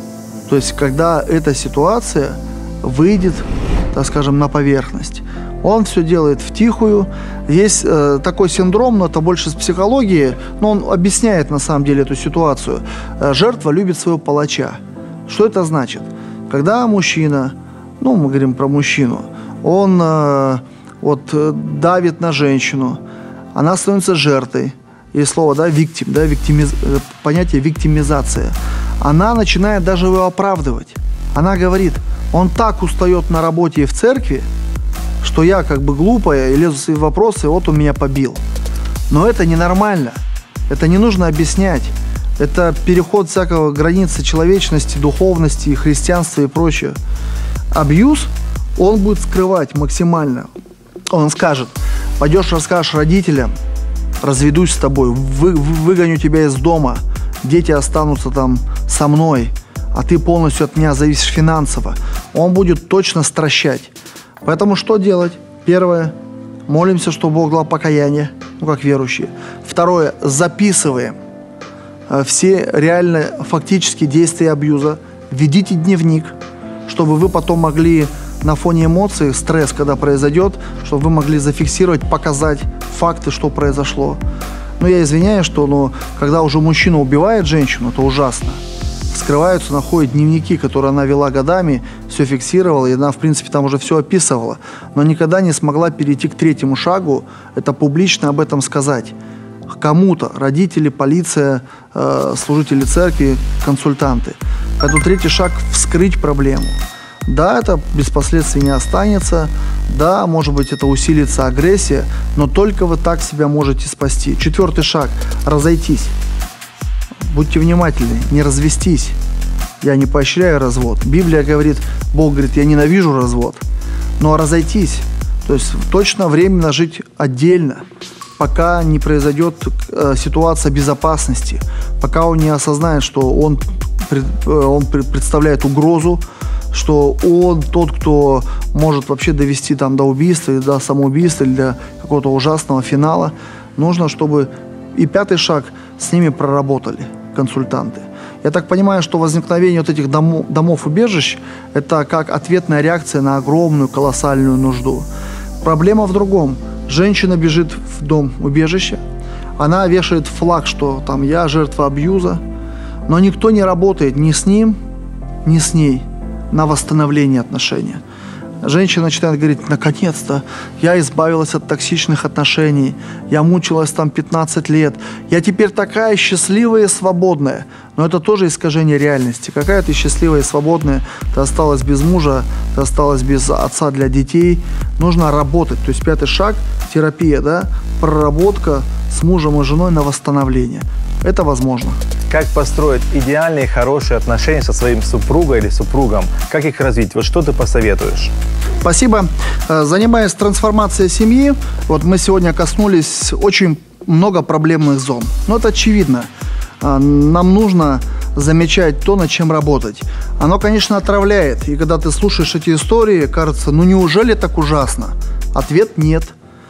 То есть, когда эта ситуация выйдет, так скажем, на поверхность. Он все делает втихую. Есть э, такой синдром, но это больше с психологии, но он объясняет на самом деле эту ситуацию. Э, жертва любит своего палача. Что это значит? Когда мужчина, ну мы говорим про мужчину, он э, вот э, давит на женщину, она становится жертвой. Есть слово, да, виктим, да, виктимиз... понятие виктимизация. Она начинает даже его оправдывать. Она говорит: он так устает на работе и в церкви, что я как бы глупая и лезу в свои вопросы, вот он меня побил. Но это ненормально. Это не нужно объяснять. Это переход всякого границы человечности, духовности, христианства и прочее. Абьюз он будет скрывать максимально. Он скажет: пойдешь, расскажешь родителям, разведусь с тобой, вы, выгоню тебя из дома, дети останутся там со мной, а ты полностью от меня зависишь финансово. Он будет точно стращать. Поэтому что делать? Первое. Молимся, чтобы Бог дал покаяние, ну как верующие. Второе. Записываем. все реально фактические действия абьюза, ведите дневник, чтобы вы потом могли на фоне эмоций, стресс, когда произойдет, чтобы вы могли зафиксировать, показать факты, что произошло. Но я извиняюсь, что ну, когда уже мужчина убивает женщину, это ужасно. Вскрываются, находят дневники, которые она вела годами, все фиксировала, и она, в принципе, там уже все описывала. Но никогда не смогла перейти к третьему шагу, это публично об этом сказать. Кому-то, родители, полиция, э, служители церкви, консультанты. Это третий шаг – вскрыть проблему. Да, это без последствий не останется, да, может быть, это усилится агрессия, но только вы так себя можете спасти. Четвертый шаг – разойтись. Будьте внимательны, не развестись. Я не поощряю развод. Библия говорит, Бог говорит, я ненавижу развод. Но разойтись, то есть точно временно жить отдельно, пока не произойдет э, ситуация безопасности, пока он не осознает, что он, пред, э, он представляет угрозу, что он тот, кто может вообще довести там до убийства, или до самоубийства, или до какого-то ужасного финала. Нужно, чтобы и пятый шаг с ними проработали консультанты. Я так понимаю, что возникновение вот этих домов, домов-убежищ – это как ответная реакция на огромную, колоссальную нужду. Проблема в другом. Женщина бежит в дом-убежище, она вешает флаг, что там я жертва абьюза, но никто не работает ни с ним, ни с ней на восстановление отношений. Женщина начинает говорить, наконец-то я избавилась от токсичных отношений, я мучилась там пятнадцать лет, я теперь такая счастливая и свободная. Но это тоже искажение реальности. Какая ты счастливая и свободная, ты осталась без мужа, ты осталась без отца для детей. Нужно работать. То есть пятый шаг – терапия, да? Проработка с мужем и женой на восстановление. Это возможно. Как построить идеальные, хорошие отношения со своим супругой или супругом? Как их развить? Вот что ты посоветуешь? Спасибо. Занимаясь трансформацией семьи, вот мы сегодня коснулись очень много проблемных зон. Но это очевидно. Нам нужно замечать то, над чем работать. Оно, конечно, отравляет. И когда ты слушаешь эти истории, кажется, ну неужели так ужасно? Ответ – нет.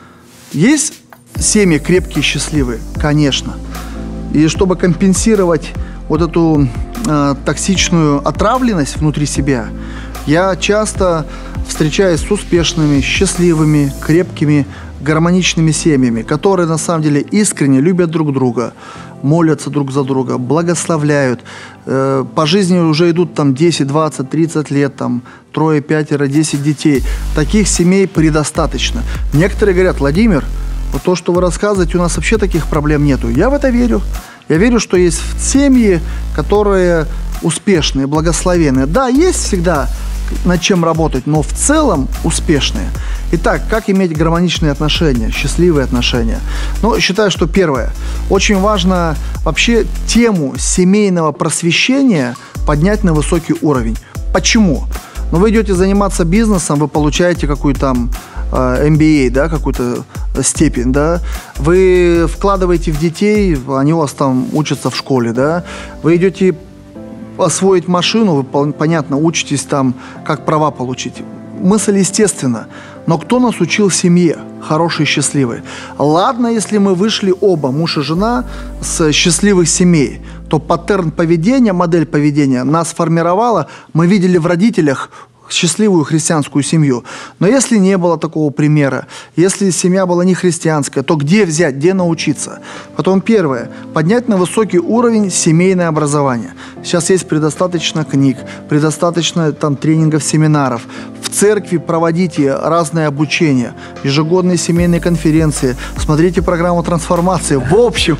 Есть семьи крепкие, счастливые? Конечно. И чтобы компенсировать вот эту э, токсичную отравленность внутри себя, я часто встречаюсь с успешными, счастливыми, крепкими, гармоничными семьями, которые на самом деле искренне любят друг друга, молятся друг за друга, благословляют. Э, по жизни уже идут там десять, двадцать, тридцать лет, там трое, пятеро, десять детей. Таких семей предостаточно. Некоторые говорят, Владимир, вот то, что вы рассказываете, у нас вообще таких проблем нету. Я в это верю. Я верю, что есть семьи, которые успешные, благословенные. Да, есть всегда над чем работать, но в целом успешные. Итак, как иметь гармоничные отношения, счастливые отношения? Ну, считаю, что первое. Очень важно вообще тему семейного просвещения поднять на высокий уровень. Почему? Ну, вы идете заниматься бизнесом, вы получаете какую-то там эм би эй, да, какую-то степень, да, вы вкладываете в детей, они у вас там учатся в школе, да, вы идете освоить машину, вы, понятно, учитесь там, как права получить. Мысль естественна, но кто нас учил семье, хорошей и счастливой? Ладно, если мы вышли оба, муж и жена, с счастливых семей, то паттерн поведения, модель поведения нас формировала, мы видели в родителях счастливую христианскую семью. Но если не было такого примера, если семья была не христианская, то где взять, где научиться? Потом первое. Поднять на высокий уровень семейное образование. Сейчас есть предостаточно книг, предостаточно там тренингов, семинаров. В церкви проводите разное обучение, ежегодные семейные конференции, смотрите программу трансформации. В общем,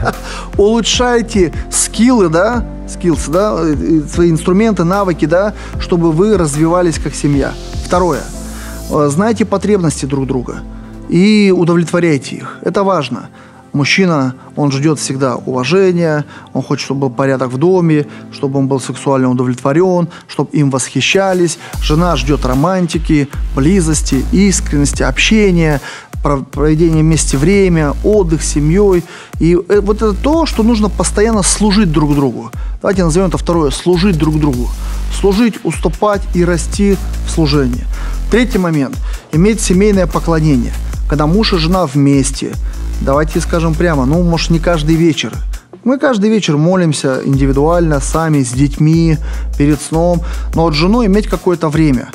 улучшайте скиллы, да, skills, да, свои инструменты, навыки, да, чтобы вы развивались как семья. Второе. Знайте потребности друг друга и удовлетворяйте их. Это важно. Мужчина, он ждет всегда уважения, он хочет, чтобы был порядок в доме, чтобы он был сексуально удовлетворен, чтобы им восхищались. Жена ждет романтики, близости, искренности, общения, проведение вместе время, отдых с семьей. И вот это то, что нужно постоянно служить друг другу. Давайте назовем это второе. Служить друг другу. Служить, уступать и расти в служении. Третий момент. Иметь семейное поклонение. Когда муж и жена вместе. Давайте скажем прямо, ну, может, не каждый вечер. Мы каждый вечер молимся индивидуально, сами, с детьми, перед сном. Но вот с женой иметь какое-то время.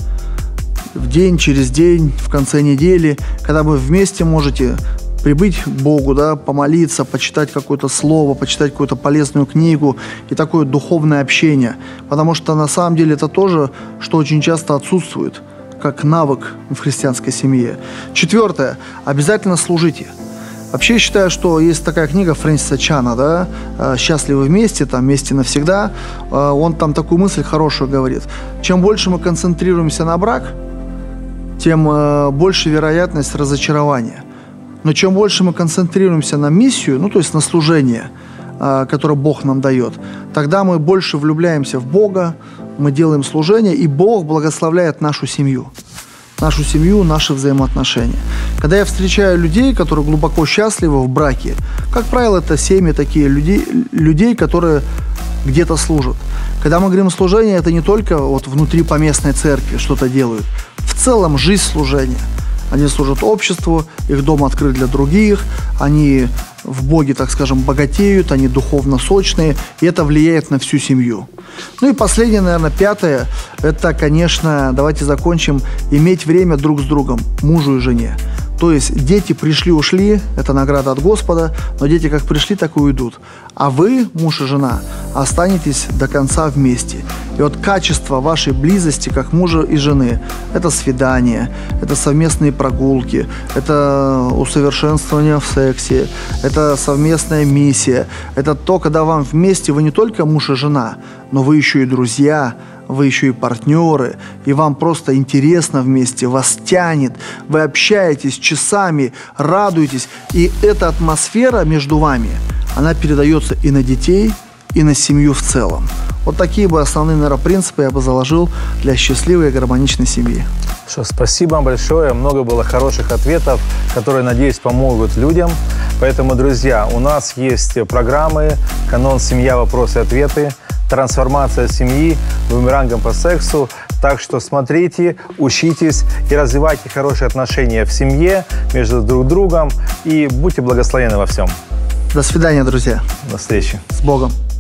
В день, через день, в конце недели, когда вы вместе можете прибыть к Богу, да, помолиться, почитать какое-то слово, почитать какую-то полезную книгу и такое духовное общение. Потому что на самом деле это тоже, что очень часто отсутствует, как навык в христианской семье. Четвертое. Обязательно служите. Вообще, я считаю, что есть такая книга Фрэнсиса Чана, да, «Счастливы вместе», там, «Вместе навсегда». Он там такую мысль хорошую говорит. Чем больше мы концентрируемся на брак, тем больше вероятность разочарования. Но чем больше мы концентрируемся на миссию, ну, то есть на служение, которое Бог нам дает, тогда мы больше влюбляемся в Бога, мы делаем служение, и Бог благословляет нашу семью. Нашу семью, наши взаимоотношения. Когда я встречаю людей, которые глубоко счастливы в браке, как правило, это семьи такие людей, людей, которые где-то служат. Когда мы говорим служение, это не только вот внутри поместной церкви что-то делают. В целом жизнь служения. Они служат обществу, их дом открыт для других, они в Боге, так скажем, богатеют, они духовно сочные, и это влияет на всю семью. Ну и последнее, наверное, пятое, это, конечно, давайте закончим, иметь время друг с другом, мужу и жене. То есть дети пришли-ушли, это награда от Господа, но дети как пришли, так и уйдут. А вы, муж и жена, останетесь до конца вместе. И вот качество вашей близости, как мужа и жены, это свидание, это совместные прогулки, это усовершенствование в сексе, это совместная миссия, это то, когда вам вместе, вы не только муж и жена, но вы еще и друзья, вы еще и партнеры, и вам просто интересно вместе, вас тянет, вы общаетесь часами, радуетесь, и эта атмосфера между вами, она передается и на детей, и на семью в целом. Вот такие бы основные, наверное, принципы я бы заложил для счастливой и гармоничной семьи. Что, спасибо большое. Много было хороших ответов, которые, надеюсь, помогут людям. Поэтому, друзья, у нас есть программы «Канон Семья. Вопросы и ответы», «Трансформация семьи», «Бумерангом по сексу». Так что смотрите, учитесь и развивайте хорошие отношения в семье, между друг другом. И будьте благословенны во всем. До свидания, друзья. До встречи. С Богом.